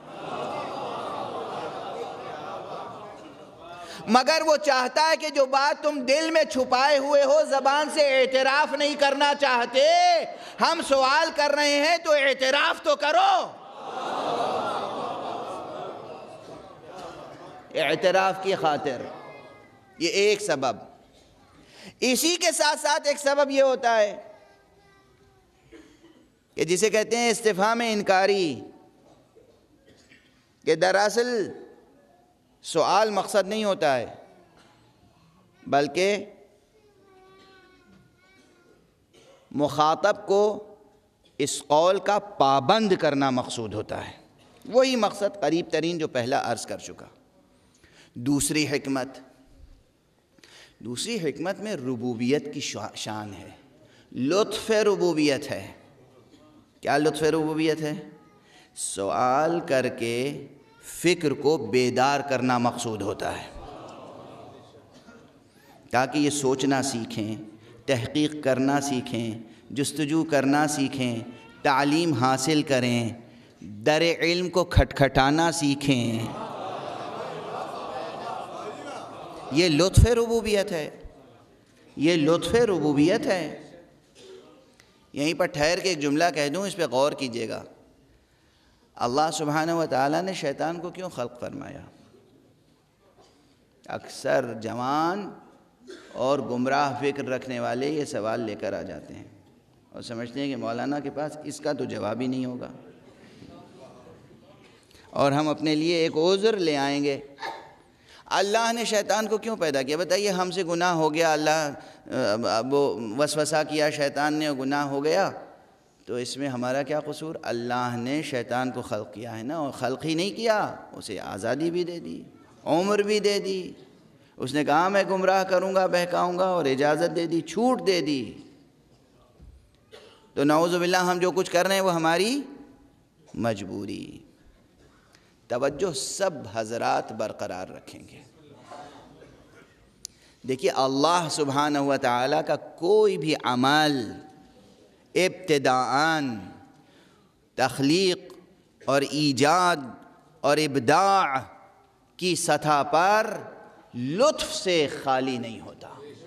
مگر وہ چاہتا ہے کہ جو بات تم دل میں چھپائے ہوئے ہو، زبان سے اعتراف نہیں کرنا چاہتے، ہم سوال کر رہے ہیں تو اعتراف تو کرو۔ اعتراف کی خاطر، یہ ایک سبب۔ اسی کے ساتھ ساتھ ایک سبب یہ ہوتا ہے کہ جسے کہتے ہیں استفہام انکاری، کہ دراصل سوال مقصد نہیں ہوتا ہے، بلکہ مخاطب کو اس قول کا پابند کرنا مقصود ہوتا ہے۔ وہی مقصد قریب ترین جو پہلا عرض کر چکا۔ دوسری حکمت، دوسری حکمت میں ربوبیت کی شان ہے، لطف ربوبیت ہے۔ کیا لطف ربوبیت ہے؟ سوال کر کے فکر کو بیدار کرنا مقصود ہوتا ہے، تاکہ یہ سوچنا سیکھیں، تحقیق کرنا سیکھیں، جستجو کرنا سیکھیں، تعلیم حاصل کریں، در علم کو کھٹکھٹانا سیکھیں۔ یہ لطف ربوبیت ہے، یہ لطف ربوبیت ہے۔ یہیں پر ٹھہر کے ایک جملہ کہہ دوں، اس پہ غور کیجئے گا۔ اللہ سبحانہ و تعالیٰ نے شیطان کو کیوں خلق فرمایا؟ اکثر جوان اور گمراہ فکر رکھنے والے یہ سوال لے کر آ جاتے ہیں اور سمجھتے ہیں کہ مولانا کے پاس اس کا تو جواب ہی نہیں ہوگا، اور ہم اپنے لیے ایک عذر لے آئیں گے۔ اللہ نے شیطان کو کیوں پیدا کیا؟ بتائیے، ہم سے گناہ ہو گیا، اللہ وہ وسوسہ کیا شیطان نے، گناہ ہو گیا، تو اس میں ہمارا کیا قصور؟ اللہ نے شیطان کو خلق کیا ہے نا، اور خلق ہی نہیں کیا، اسے آزادی بھی دے دی، عمر بھی دے دی، اس نے کہا میں گمراہ کروں گا، بہکاؤں گا، اور اجازت دے دی، چھوٹ دے دی۔ تو نعوذ باللہ ہم جو کچھ کر رہے ہیں وہ ہماری مجبوری۔ توجہ سب حضرات برقرار رکھیں گے۔ دیکھیے، اللہ سبحانہ و تعالیٰ کا کوئی بھی عمل ابتداءً تخلیق اور ایجاد اور ابداع کی سطح پر لطف سے خالی نہیں ہوتا،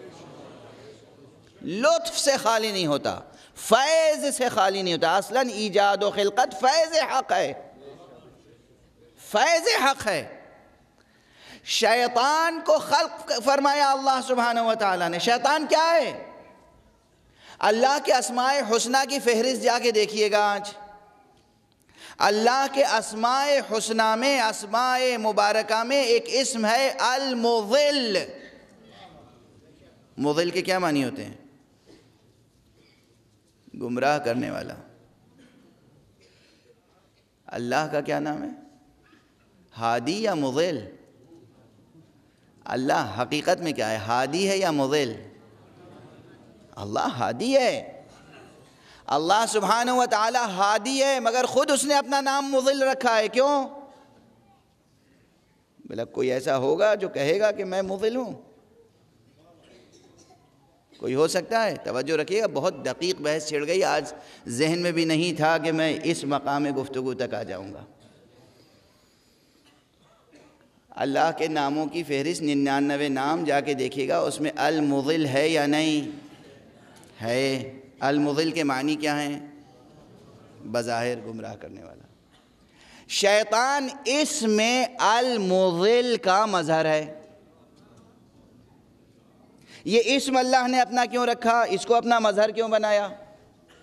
لطف سے خالی نہیں ہوتا، فیض سے خالی نہیں ہوتا۔ اصلاً ایجاد و خلقت فیض حق ہے، فیض حق ہے۔ شیطان کو خلق فرمایا اللہ سبحانہ و تعالیٰ نے۔ شیطان کیا ہے؟ اللہ کے اسماء حسنہ کی فہرست جا کے دیکھیے گا آج۔ اللہ کے اسماء حسنہ میں، اسماء مبارکہ میں ایک اسم ہے المضل۔ مضل کے کیا معنی ہوتے ہیں؟ گمراہ کرنے والا۔ اللہ کا کیا نام ہے؟ ہادی یا مضل؟ اللہ حقیقت میں کیا ہے؟ ہادی ہے یا مضل؟ اللہ ہادی ہے۔ اللہ سبحانہ و تعالی ہادی ہے، مگر خود اس نے اپنا نام مضل رکھا ہے۔ کیوں؟ بلا کوئی ایسا ہوگا جو کہے گا کہ میں مضل ہوں؟ کوئی ہو سکتا ہے؟ توجہ رکھیے گا، بہت دقیق بحث چھڑ گئی آج، ذہن میں بھی نہیں تھا کہ میں اس مقام گفتگو تک آ جاؤں گا۔ اللہ کے ناموں کی فہرست ننانوے نام جا کے دیکھیے گا، اس میں المضل ہے یا نہیں ہے؟ المضل کے معنی کیا ہیں؟ بظاہر گمراہ کرنے والا۔ شیطان اس میں المضل کا مظہر ہے۔ یہ اسم اللہ نے اپنا کیوں رکھا؟ اس کو اپنا مظہر کیوں بنایا؟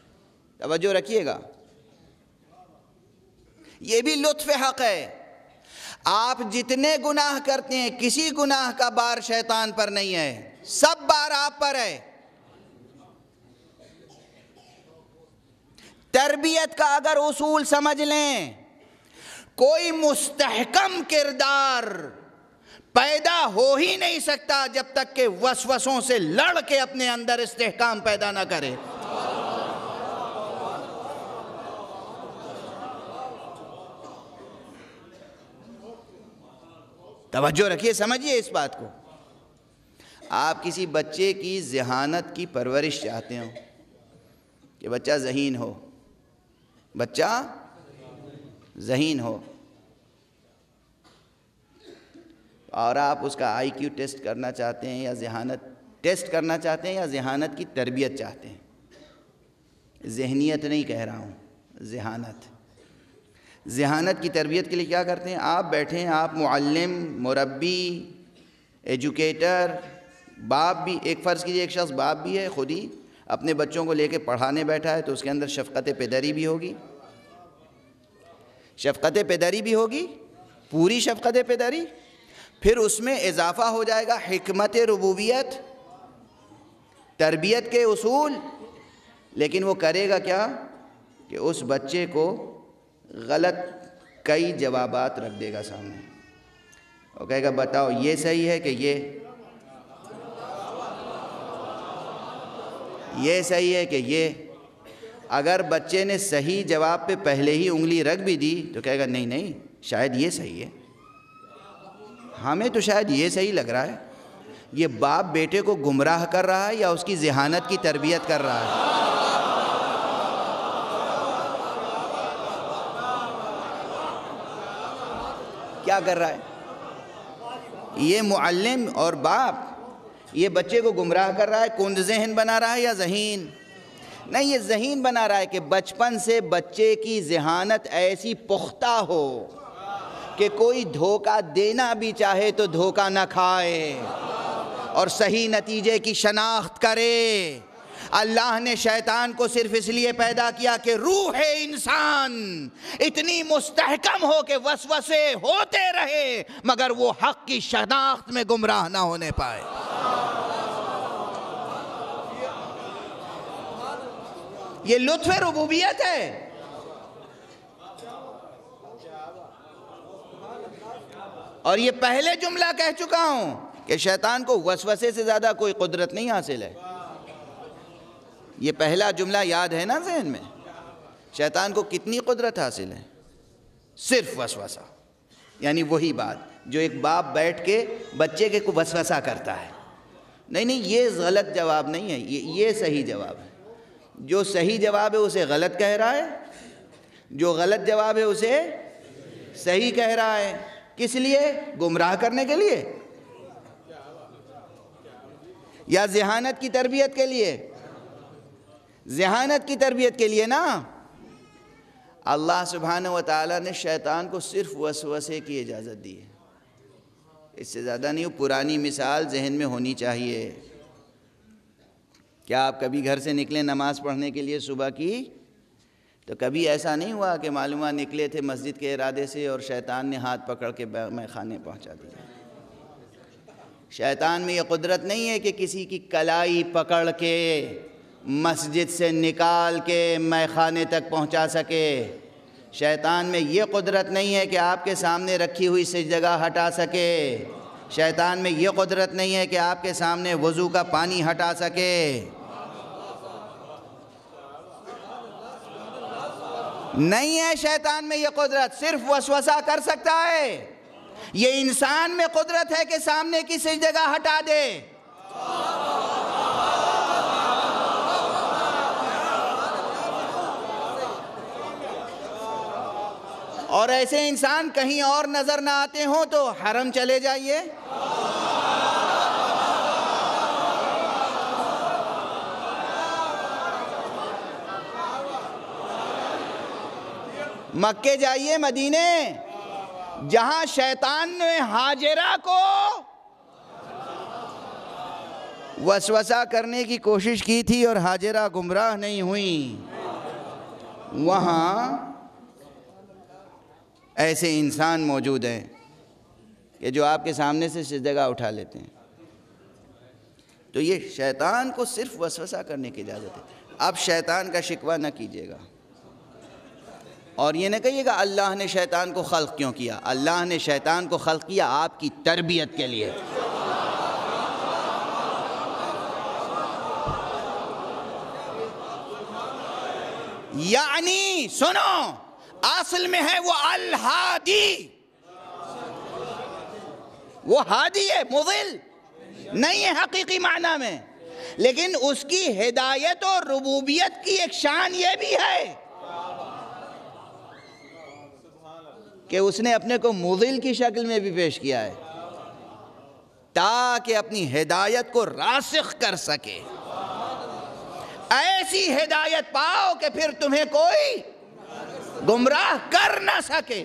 توجہ رکھیے گا، یہ بھی لطف حق ہے۔ آپ جتنے گناہ کرتے ہیں کسی گناہ کا بار شیطان پر نہیں ہے، سب بار آپ پر ہے۔ تربیت کا اگر اصول سمجھ لیں، کوئی مستحکم کردار پیدا ہو ہی نہیں سکتا جب تک کہ وسوسوں سے لڑ کے اپنے اندر استحکام پیدا نہ کرے۔ توجہ رکھیے، سمجھیے اس بات کو۔ آپ کسی بچے کی ذہانت کی پرورش چاہتے ہو کہ بچہ ذہین ہو، بچہ ذہین ہو، اور آپ اس کا آئی کیو ٹیسٹ کرنا چاہتے ہیں یا ذہانت ٹیسٹ کرنا چاہتے ہیں یا ذہانت کی تربیت چاہتے ہیں۔ ذہنیت نہیں کہہ رہا ہوں، ذہانت۔ ذہانت کی تربیت کے لیے کیا کرتے ہیں؟ آپ بیٹھیں، آپ معلم، مربی، ایجوکیٹر، باپ بھی، ایک فرض کیجئے ایک شخص باپ بھی ہے، خود ہی اپنے بچوں کو لے کے پڑھانے بیٹھا ہے، تو اس کے اندر شفقت پدری بھی ہوگی، شفقت پدری بھی ہوگی، پوری شفقت پدری۔ پھر اس میں اضافہ ہو جائے گا حکمت ربوبیت، تربیت کے اصول۔ لیکن وہ کرے گا کیا کہ اس بچے کو غلط کئی جوابات رکھ دے گا سامنے، اور کہے گا بتاؤ یہ صحیح ہے کہ یہ یہ صحیح ہے کہ یہ۔ اگر بچے نے صحیح جواب پہ پہلے ہی انگلی رکھ بھی دی تو کہے گا نہیں نہیں شاید یہ صحیح ہے، ہمیں تو شاید یہ صحیح لگ رہا ہے۔ یہ باپ بیٹے کو گمراہ کر رہا ہے یا اس کی ذہانت کی تربیت کر رہا ہے؟ کیا کر رہا ہے؟ یہ معلم اور باپ یہ بچے کو گمراہ کر رہا ہے، کند ذہن بنا رہا ہے یا ذہین؟ نہیں، یہ ذہین بنا رہا ہے کہ بچپن سے بچے کی ذہانت ایسی پختہ ہو کہ کوئی دھوکہ دینا بھی چاہے تو دھوکہ نہ کھائے اور صحیح نتیجے کی شناخت کرے۔ اللہ نے شیطان کو صرف اس لیے پیدا کیا کہ روح انسان اتنی مستحکم ہو کہ وسوسے ہوتے رہے مگر وہ حق کی شناخت میں گمراہ نہ ہونے پائے۔ یہ لطف ربوبیت ہے۔ اور یہ پہلے جملہ کہہ چکا ہوں کہ شیطان کو وسوسے سے زیادہ کوئی قدرت نہیں حاصل ہے۔ یہ پہلا جملہ یاد ہے نا ذہن میں؟ شیطان کو کتنی قدرت حاصل ہے؟ صرف وسوسہ، یعنی وہی بات جو ایک باپ بیٹھ کے بچے کے کو وسوسہ کرتا ہے، نہیں نہیں یہ غلط جواب نہیں ہے، یہ یہ صحیح جواب ہے۔ جو صحیح جواب ہے اسے غلط کہہ رہا ہے، جو غلط جواب ہے اسے صحیح کہہ رہا ہے۔ کس لیے؟ گمراہ کرنے کے لیے یا ذہانت کی تربیت کے لیے؟ ذہانت کی تربیت کے لیے نا۔ اللہ سبحانہ و تعالیٰ نے شیطان کو صرف وسوسے کی اجازت دی ہے، اس سے زیادہ نہیں۔ پرانی مثال ذہن میں ہونی چاہیے۔ کیا آپ کبھی گھر سے نکلے نماز پڑھنے کے لیے صبح کی تو کبھی ایسا نہیں ہوا کہ معلومہ نکلے تھے مسجد کے ارادے سے اور شیطان نے ہاتھ پکڑ کے میں خانے پہنچا دیا؟ شیطان میں یہ قدرت نہیں ہے کہ کسی کی کلائی پکڑ کے مسجد سے نکال کے میں خانے تک پہنچا سکے۔ شیطان میں یہ قدرت نہیں ہے کہ آپ کے سامنے رکھی ہوئی سجدہ ہٹا سکے۔ شیطان میں یہ قدرت نہیں ہے کہ آپ کے سامنے وضو کا پانی ہٹا سکے۔ نہیں ہے شیطان میں یہ قدرت، صرف وسوسہ کر سکتا ہے۔ یہ انسان میں قدرت ہے کہ سامنے کی سجدہ ہٹا دے۔ اور ایسے انسان کہیں اور نظر نہ آتے ہوں تو حرم چلے جائیے، مکے جائیے، مدینے، جہاں شیطان نے ہاجرہ کو وسوسہ کرنے کی کوشش کی تھی اور ہاجرہ گمراہ نہیں ہوئی، وہاں ایسے انسان موجود ہیں کہ جو آپ کے سامنے سے جگہ اٹھا لیتے ہیں. تو یہ شیطان کو صرف وسوسہ کرنے کی اجازت ہے. اب شیطان کا شکوہ نہ کیجیے گا اور یہ نہ کہیے گا اللہ نے شیطان کو خلق کیوں کیا. اللہ نے شیطان کو خلق کیا آپ کی تربیت کے لیے. یعنی سنو، اصل میں ہے وہ الہادی، وہ ہادی ہے، مضل نہیں ہے حقیقی معنی میں، لیکن اس کی ہدایت اور ربوبیت کی ایک شان یہ بھی ہے کہ اس نے اپنے کو مضل کی شکل میں بھی پیش کیا ہے تاکہ اپنی ہدایت کو راسخ کر سکے. ایسی ہدایت پاؤ کہ پھر تمہیں کوئی گمراہ کر نہ سکے.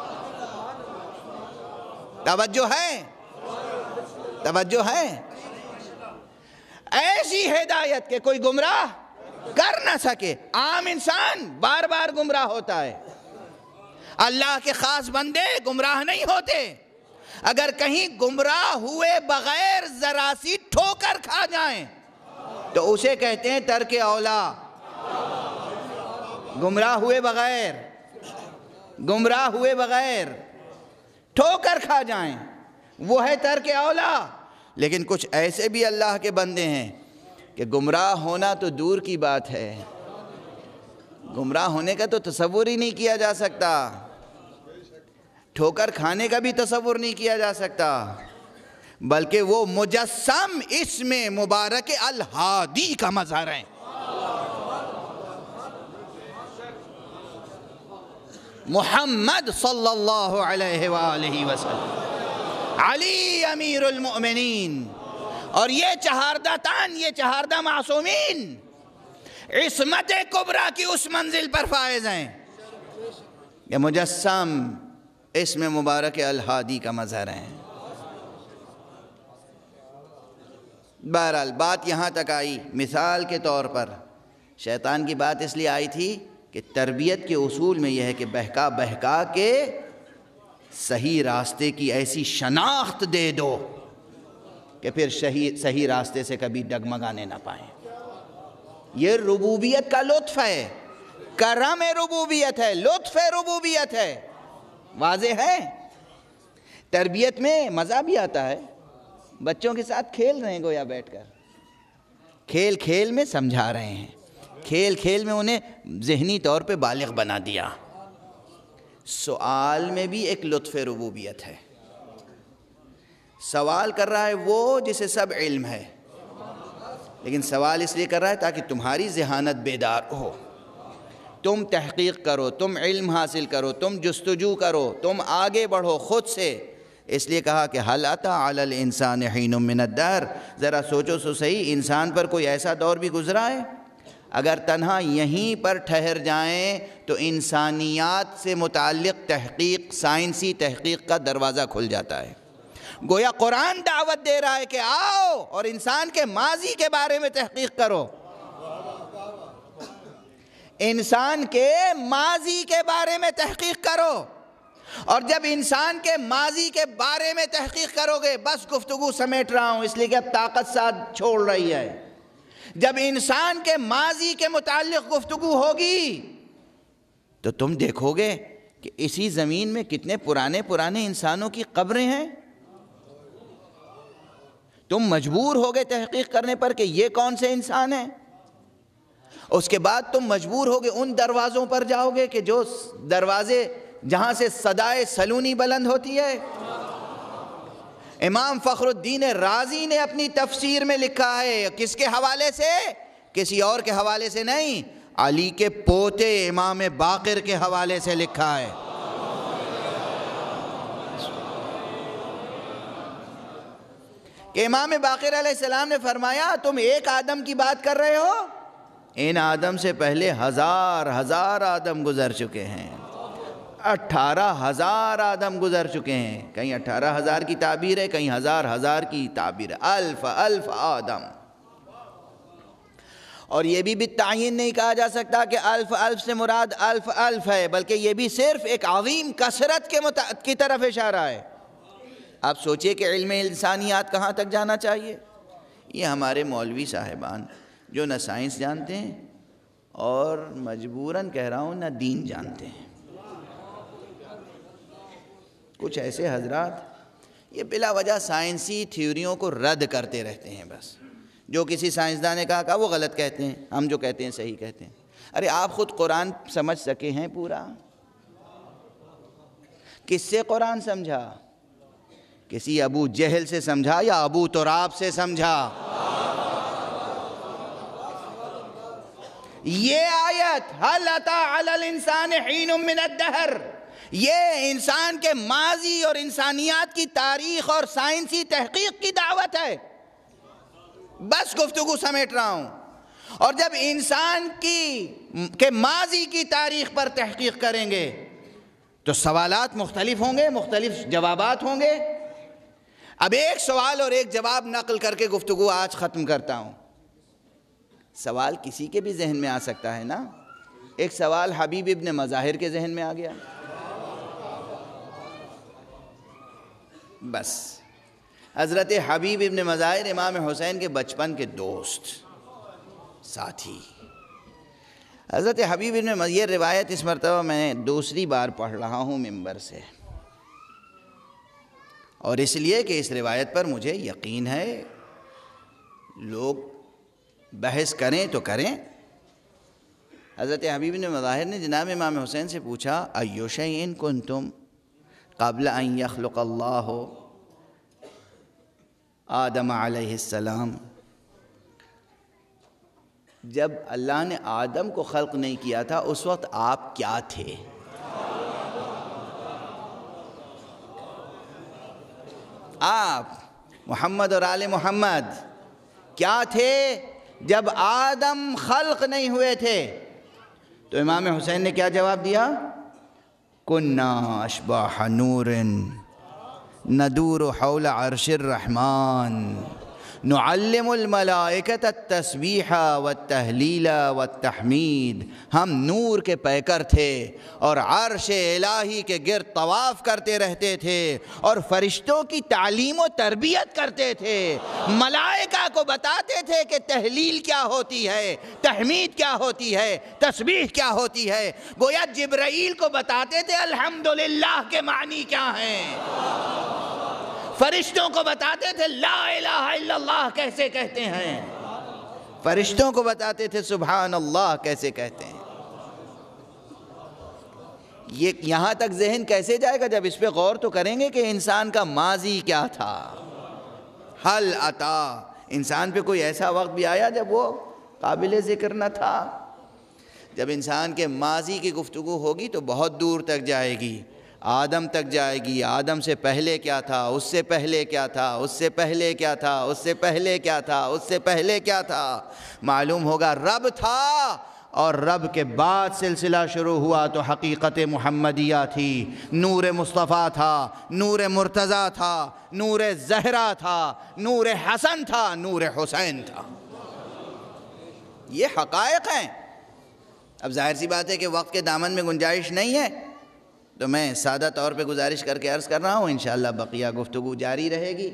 توجہ ہے، توجہ ہے. ایسی ہدایت کہ کوئی گمراہ کر نہ سکے. عام انسان بار بار گمراہ ہوتا ہے، اللہ کے خاص بندے گمراہ نہیں ہوتے. اگر کہیں گمراہ ہوئے بغیر ذرا سی ٹھوکر کھا جائیں تو اسے کہتے ہیں ترک اولا. گمراہ ہوئے بغیر گمراہ ہوئے بغیر ٹھوکر کھا جائیں وہ ہے ترک اولا. لیکن کچھ ایسے بھی اللہ کے بندے ہیں کہ گمراہ ہونا تو دور کی بات ہے، گمراہ ہونے کا تو تصور ہی نہیں کیا جا سکتا، ٹھوکر کھانے کا بھی تصور نہیں کیا جا سکتا، بلکہ وہ مجسم اسم مبارک الہادی کا مظہر ہیں. محمد صلی اللہ علیہ وآلہ وسلم، علی امیر المؤمنین، اور یہ چہاردہ تان، یہ چہاردہ معصومین عصمت کبریٰ کی اس منزل پر فائز ہیں. یہ مجسم اسم مبارک الہادی کا مظہر ہیں. بہرحال بات یہاں تک آئی. مثال کے طور پر شیطان کی بات اس لیے آئی تھی کہ تربیت کے اصول میں یہ ہے کہ بہکا بہکا کے صحیح راستے کی ایسی شناخت دے دو کہ پھر صحیح راستے سے کبھی ڈگمگانے نہ پائیں. یہ ربوبیت کا لطف ہے، کرم ربوبیت ہے، لطف ربوبیت ہے. واضح ہے. تربیت میں مزہ بھی آتا ہے. بچوں کے ساتھ کھیل رہے ہیں گویا بیٹھ کر، کھیل کھیل میں سمجھا رہے ہیں، کھیل کھیل میں انہیں ذہنی طور پہ بالغ بنا دیا. سوال میں بھی ایک لطف ربوبیت ہے. سوال کر رہا ہے وہ جسے سب علم ہے، لیکن سوال اس لیے کر رہا ہے تاکہ تمہاری ذہانت بیدار ہو، تم تحقیق کرو، تم علم حاصل کرو، تم جستجو کرو، تم آگے بڑھو خود سے. اس لیے کہا کہ حل اتی علی الانسان حین من الدہر، ذرا سوچو سو صحیح انسان پر کوئی ایسا دور بھی گزرا ہے. اگر تنہا یہیں پر ٹھہر جائیں تو انسانیات سے متعلق تحقیق، سائنسی تحقیق کا دروازہ کھل جاتا ہے. گویا قرآن دعوت دے رہا ہے کہ آؤ اور انسان کے ماضی کے بارے میں تحقیق کرو، انسان کے ماضی کے بارے میں تحقیق کرو. اور جب انسان کے ماضی کے بارے میں تحقیق کرو گے، بس گفتگو سمیٹ رہا ہوں اس لیے کہ اب طاقت ساتھ چھوڑ رہی ہے، جب انسان کے ماضی کے متعلق گفتگو ہوگی تو تم دیکھو گے کہ اسی زمین میں کتنے پرانے پرانے انسانوں کی قبریں ہیں. تم مجبور ہوگے تحقیق کرنے پر کہ یہ کون سے انسان ہیں. اس کے بعد تم مجبور ہوگے ان دروازوں پر جاؤ گے کہ جو دروازے جہاں سے صدائے سلونی بلند ہوتی ہے. امام فخر الدین رازی نے اپنی تفسیر میں لکھا ہے، کس کے حوالے سے؟ کسی اور کے حوالے سے نہیں، علی کے پوتے امام باقر کے حوالے سے لکھا ہے. کہ امام باقر علیہ السلام نے فرمایا تم ایک آدم کی بات کر رہے ہو، ان آدم سے پہلے ہزار ہزار آدم گزر چکے ہیں، اٹھارہ ہزار آدم گزر چکے ہیں. کہیں اٹھارہ ہزار کی تعبیر ہے، کہیں ہزار ہزار کی تعبیر ہے. الف الف آدم. اور یہ بھی بالتعین نہیں کہا جا سکتا کہ الف الف سے مراد الف الف ہے، بلکہ یہ بھی صرف ایک عظیم کثرت کے مت... کی طرف اشارہ ہے. آپ سوچئے کہ علم انسانیات کہاں تک جانا چاہیے. یہ ہمارے مولوی صاحبان جو نہ سائنس جانتے ہیں اور مجبوراً کہہ رہا ہوں نہ دین جانتے ہیں. کچھ ایسے حضرات یہ بلا وجہ سائنسی تھیوریوں کو رد کرتے رہتے ہیں. بس جو کسی سائنسدان نے کہا کہا وہ غلط کہتے ہیں, ہم جو کہتے ہیں صحیح کہتے ہیں. ارے آپ خود قرآن سمجھ سکے ہیں پورا؟ کس سے قرآن سمجھا؟ کسی ابو جہل سے سمجھا یا ابو تراب سے سمجھا؟ یہ آیت حل اتی علی الانسان حین من الدہر، یہ انسان کے ماضی اور انسانیات کی تاریخ اور سائنسی تحقیق کی دعوت ہے. بس گفتگو سمیٹ رہا ہوں. اور جب انسان کی کے ماضی کی تاریخ پر تحقیق کریں گے تو سوالات مختلف ہوں گے، مختلف جوابات ہوں گے. اب ایک سوال اور ایک جواب نقل کر کے گفتگو آج ختم کرتا ہوں. سوال کسی کے بھی ذہن میں آ سکتا ہے نا. ایک سوال حبیب ابن مظاہر کے ذہن میں آ گیا. بس حضرت حبیب ابن مظاہر امام حسین کے بچپن کے دوست ساتھی. حضرت حبیب ابن مظاہر، یہ روایت اس مرتبہ میں دوسری بار پڑھ رہا ہوں ممبر سے، اور اس لیے کہ اس روایت پر مجھے یقین ہے لوگ بحث کریں تو کریں. حضرت حبیب ابن مظاہر نے جناب امام حسین سے پوچھا ایو شیء کنتم قبل ان یخلق اللہ آدم علیہ السلام، جب اللہ نے آدم کو خلق نہیں کیا تھا اس وقت آپ کیا تھے؟ آپ محمد اور آل محمد کیا تھے جب آدم خلق نہیں ہوئے تھے؟ تو امام حسین نے کیا جواب دیا؟ کنا اشباح نور ندور حول عرش الرحمن نعلم الملائکۃ التسبیح والتہلیل والتحمید. ہم نور کے پیکر تھے اور عرش الہی کے گرد طواف کرتے رہتے تھے اور فرشتوں کی تعلیم و تربیت کرتے تھے. ملائکہ کو بتاتے تھے کہ تہلیل کیا ہوتی ہے، تحمید کیا ہوتی ہے، تسبیح کیا ہوتی ہے. گویا جبرائیل کو بتاتے تھے الحمدللہ کے معنی کیا ہیں. فرشتوں کو بتاتے تھے لا الہ الا اللہ کیسے کہتے ہیں. فرشتوں کو بتاتے تھے سبحان اللہ کیسے کہتے ہیں. یہ یہاں تک ذہن کیسے جائے گا جب اس پہ غور تو کریں گے کہ انسان کا ماضی کیا تھا. حل عطا، انسان پہ کوئی ایسا وقت بھی آیا جب وہ قابل ذکر نہ تھا. جب انسان کے ماضی کی گفتگو ہوگی تو بہت دور تک جائے گی، آدم تک جائے گی. آدم سے پہلے کیا تھا، اس سے پہلے کیا تھا، اس سے پہلے کیا تھا، اس سے پہلے کیا تھا، اس سے پہلے کیا تھا. معلوم ہوگا رب تھا اور رب کے بعد سلسلہ شروع ہوا تو حقیقت محمدیہ تھی. نور مصطفیٰ تھا، نور مرتضیٰ تھا، نور زہرا تھا، نور حسن تھا، نور حسین تھا. یہ حقائق ہیں. اب ظاہر سی بات ہے کہ وقت کے دامن میں گنجائش نہیں ہے تو میں سادہ طور پہ گزارش کر کے عرض کر رہا ہوں، انشاءاللہ بقیہ گفتگو جاری رہے گی.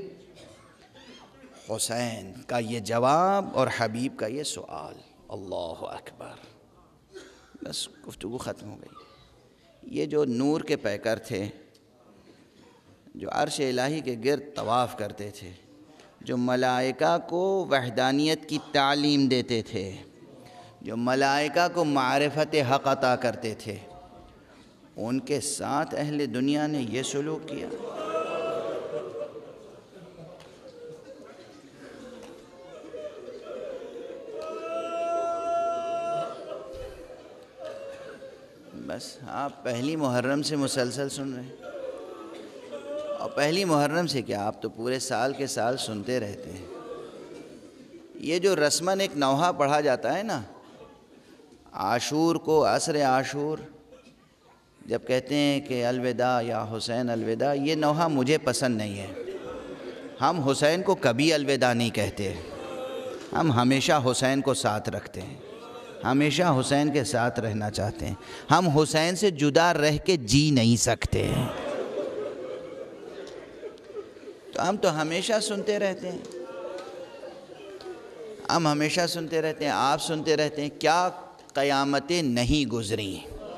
حسین کا یہ جواب اور حبیب کا یہ سوال، اللہ اکبر. بس گفتگو ختم ہو گئی. یہ جو نور کے پیکر تھے، جو عرش الہی کے گرد طواف کرتے تھے، جو ملائکہ کو وحدانیت کی تعلیم دیتے تھے، جو ملائکہ کو معرفت حق عطا کرتے تھے، ان کے ساتھ اہل دنیا نے یہ سلوک کیا. بس آپ پہلی محرم سے مسلسل سن رہے ہیں، اور پہلی محرم سے کیا، آپ تو پورے سال کے سال سنتے رہتے ہیں. یہ جو رسماً ایک نوحہ پڑھا جاتا ہے نا، عاشور کو، عصر عاشور جب کہتے ہیں کہ الوداع یا حسین الوداع، یہ نوحہ مجھے پسند نہیں ہے. ہم حسین کو کبھی الوداع نہیں کہتے، ہم ہمیشہ حسین کو ساتھ رکھتے ہیں، ہمیشہ حسین کے ساتھ رہنا چاہتے ہیں. ہم حسین سے جدا رہ کے جی نہیں سکتے. تو ہم تو ہمیشہ سنتے رہتے ہیں، ہم ہمیشہ سنتے رہتے ہیں، آپ سنتے رہتے ہیں، کیا قیامتیں نہیں گزری،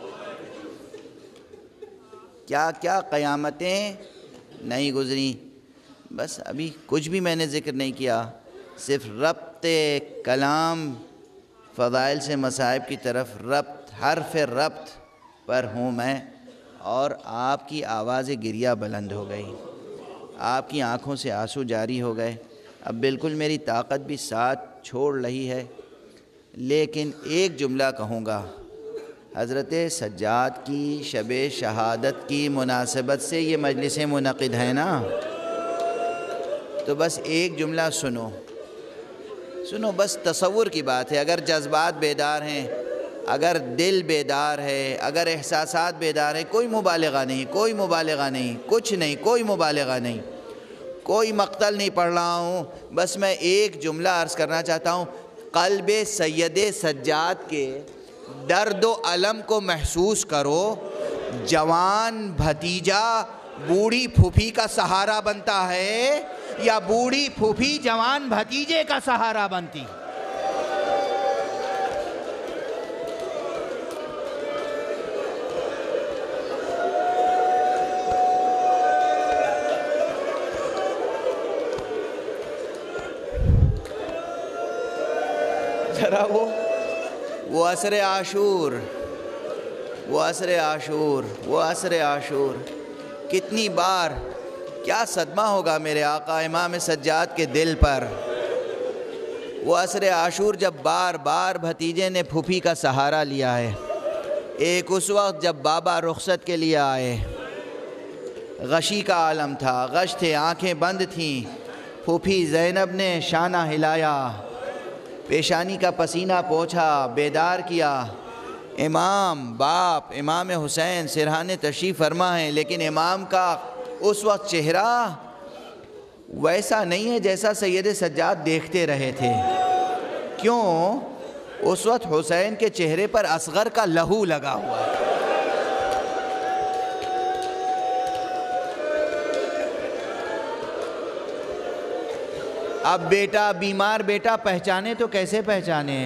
کیا کیا قیامتیں نہیں گزری. بس ابھی کچھ بھی میں نے ذکر نہیں کیا، صرف ربط کلام فضائل سے مصائب کی طرف ربط، حرف ربط پر ہوں میں، اور آپ کی آواز گریہ بلند ہو گئی، آپ کی آنکھوں سے آنسو جاری ہو گئے. اب بالکل میری طاقت بھی ساتھ چھوڑ رہی ہے، لیکن ایک جملہ کہوں گا. حضرت سجاد کی شب شہادت کی مناسبت سے یہ مجلسیں منعقد ہیں نا، تو بس ایک جملہ سنو سنو بس تصور کی بات ہے. اگر جذبات بیدار ہیں، اگر دل بیدار ہے، اگر احساسات بیدار ہیں، کوئی مبالغہ نہیں، کوئی مبالغہ نہیں، کچھ نہیں، کوئی مبالغہ نہیں، کوئی مقتل نہیں پڑھ رہا ہوں. بس میں ایک جملہ عرض کرنا چاہتا ہوں. قلب سید سجاد کے درد و الم کو محسوس کرو. جوان بھتیجا بوڑھی پھوپھی کا سہارا بنتا ہے یا بوڑھی پھوپھی جوان بھتیجے کا سہارا بنتی؟ ذرا وہ وہ عصر عاشور وہ عصر عاشور وہ عصر عاشور کتنی بار، کیا صدمہ ہوگا میرے آقا امام سجاد کے دل پر. وہ عصر عاشور جب بار بار بھتیجے نے پھوپھی کا سہارا لیا ہے. ایک اس وقت جب بابا رخصت کے لیے آئے، غشی کا عالم تھا، غش تھے، آنکھیں بند تھیں. پھوپھی زینب نے شانہ ہلایا، پیشانی کا پسینہ پوچھا، بیدار کیا. امام باپ امام حسین سرہانے تشریف فرما ہیں، لیکن امام کا اس وقت چہرہ ویسا نہیں ہے جیسا سید سجاد دیکھتے رہے تھے. کیوں؟ اس وقت حسین کے چہرے پر اصغر کا لہو لگا ہوا ہے. اب بیٹا بیمار بیٹا پہچانے تو کیسے پہچانے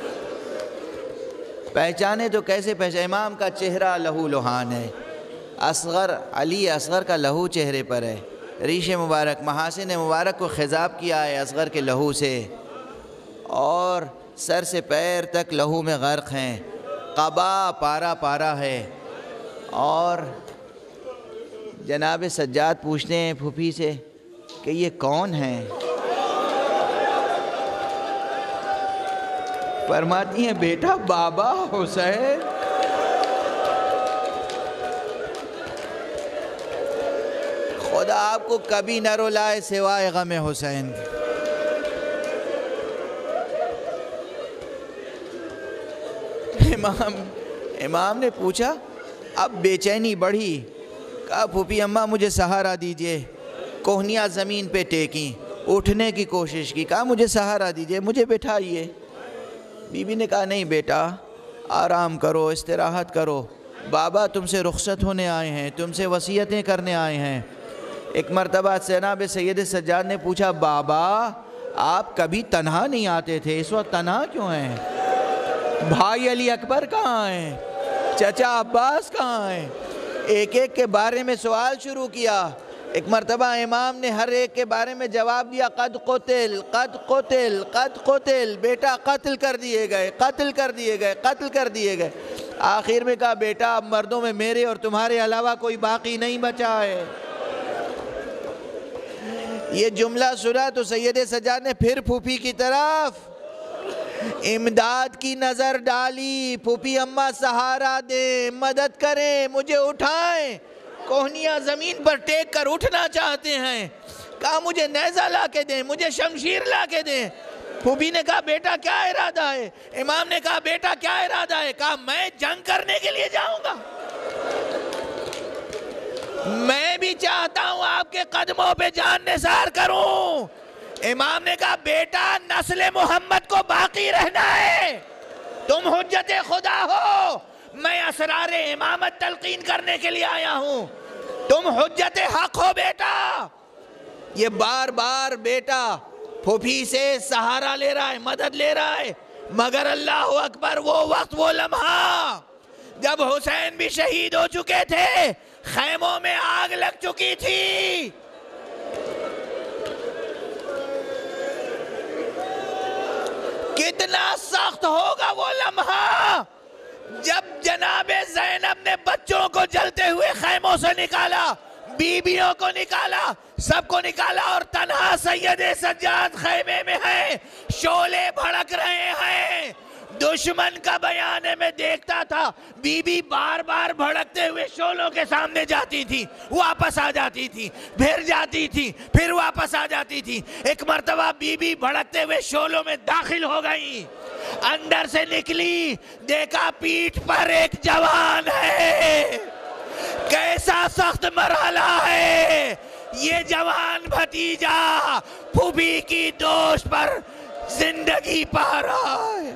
پہچانے تو کیسے پہچانے امام کا چہرہ لہو لہان ہے. اصغر علی اصغر کا لہو چہرے پر ہے. ریش مبارک محاسن مبارک کو خضاب کیا ہے اصغر کے لہو سے، اور سر سے پیر تک لہو میں غرق ہیں. قبا پارا پارا ہے. اور جناب سجاد پوچھتے ہیں پھوپھی سے کہ یہ کون ہیں؟ فرماتی ہیں بیٹا بابا حسین. خدا آپ کو کبھی نہ رلائے سوائے غم حسین. امام امام نے پوچھا، اب بے چینی بڑھی. کہا پھوپھی اماں مجھے سہارا دیجئے. کوہنیاں زمین پہ ٹیکیں، اٹھنے کی کوشش کی. کہا مجھے سہارا دیجئے، مجھے بٹھائیے. بی بی نے کہا نہیں بیٹا آرام کرو، استراحت کرو. بابا تم سے رخصت ہونے آئے ہیں، تم سے وصیتیں کرنے آئے ہیں. ایک مرتبہ جناب سید سجاد نے پوچھا بابا آپ کبھی تنہا نہیں آتے تھے، اس وقت تنہا کیوں ہیں؟ بھائی علی اکبر کہاں ہیں؟ چچا عباس کہاں ہیں؟ ایک ایک کے بارے میں سوال شروع کیا. ایک مرتبہ امام نے ہر ایک کے بارے میں جواب دیا، قد قتل قد قتل قد قتل. بیٹا قتل کر دیے گئے قتل کر دیے گئے قتل کر دیے گئے. آخر میں کہا بیٹا اب مردوں میں میرے اور تمہارے علاوہ کوئی باقی نہیں بچا ہے. یہ جملہ سنا تو سید سجاد نے پھر پھوپھی کی طرف امداد کی نظر ڈالی. پھوپھی اماں سہارا دیں، مدد کریں، مجھے اٹھائیں. کوہنیاں زمین پر ٹیک کر اٹھنا چاہتے ہیں. کہا مجھے نیزہ لا کے دیں، مجھے شمشیر لا کے دیں. پھوپھی نے کہا بیٹا کیا ارادہ ہے؟ امام نے کہا بیٹا کیا ارادہ ہے؟ کہا میں جنگ کرنے کے لیے جاؤں گا. میں بھی چاہتا ہوں آپ کے قدموں پہ جان نثار کروں. امام نے کہا بیٹا نسل محمد کو باقی رہنا ہے، تم حجت خدا ہو، میں اسرار امامت تلقین کرنے کے لیے آیا ہوں. تم حجت حق ہو بیٹا. یہ بار بار بیٹا پھوپھی سے سہارا لے رہا ہے، مدد لے رہا ہے، مگر اللہ اکبر وہ وقت، وہ لمحہ جب حسین بھی شہید ہو چکے تھے، خیموں میں آگ لگ چکی تھی، کتنا سخت ہوگا وہ لمحہ جب جناب زینب نے بچوں کو جلتے ہوئے خیموں سے نکالا، بیویوں کو نکالا، سب کو نکالا، اور تنہا سید سجاد خیمے میں ہے، شعلے بھڑک رہے ہیں۔ دشمن کا بیانے میں دیکھتا تھا، بی بی بار بار بھڑکتے ہوئے شعلوں کے سامنے جاتی تھی، واپس آ جاتی تھی، پھر جاتی تھی، پھر واپس آ جاتی تھی۔ ایک مرتبہ بی بی بھڑکتے ہوئے شعلوں میں داخل ہو گئی، اندر سے نکلی، دیکھا پیٹھ پر ایک جوان ہے، کیسا سخت مرحلہ ہے، یہ جوان بھتیجا پھوپھی کی دوش پر زندگی پا رہا ہے۔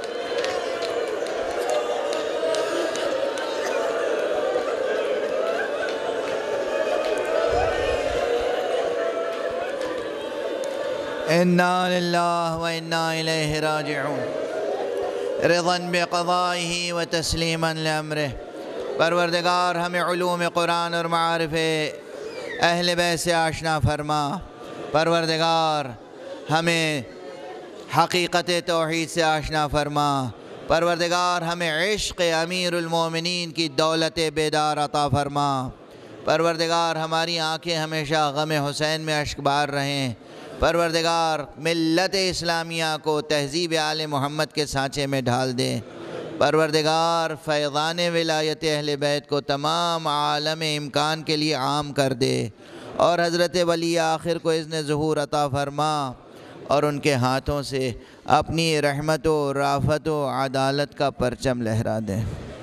اِنَّا لِلَّهِ وَإِنَّا إِلَيْهِ رَاجِعُونَ رضاً بِقَضَائِهِ وَتَسْلِيمًا لِأَمْرِهِ۔ پروردگار ہمیں علوم قرآن اور معارف اہل بیت سے آشنا فرما، پروردگار ہمیں حقیقت توحید سے آشنا فرما، پروردگار ہمیں عشق امیر المومنین کی دولت بیدار عطا فرما، پروردگار ہماری آنکھیں ہمیشہ غم حسین میں اشک بار رہیں، پروردگار ملت اسلامیہ کو تہذیب آل محمد کے سانچے میں ڈھال دے، پروردگار فیضان ولایت اہل بیت کو تمام عالم امکان کے لیے عام کر دے، اور حضرت ولی آخر کو اذن ظہور عطا فرما، اور ان کے ہاتھوں سے اپنی رحمت و رافت و عدالت کا پرچم لہرا دے۔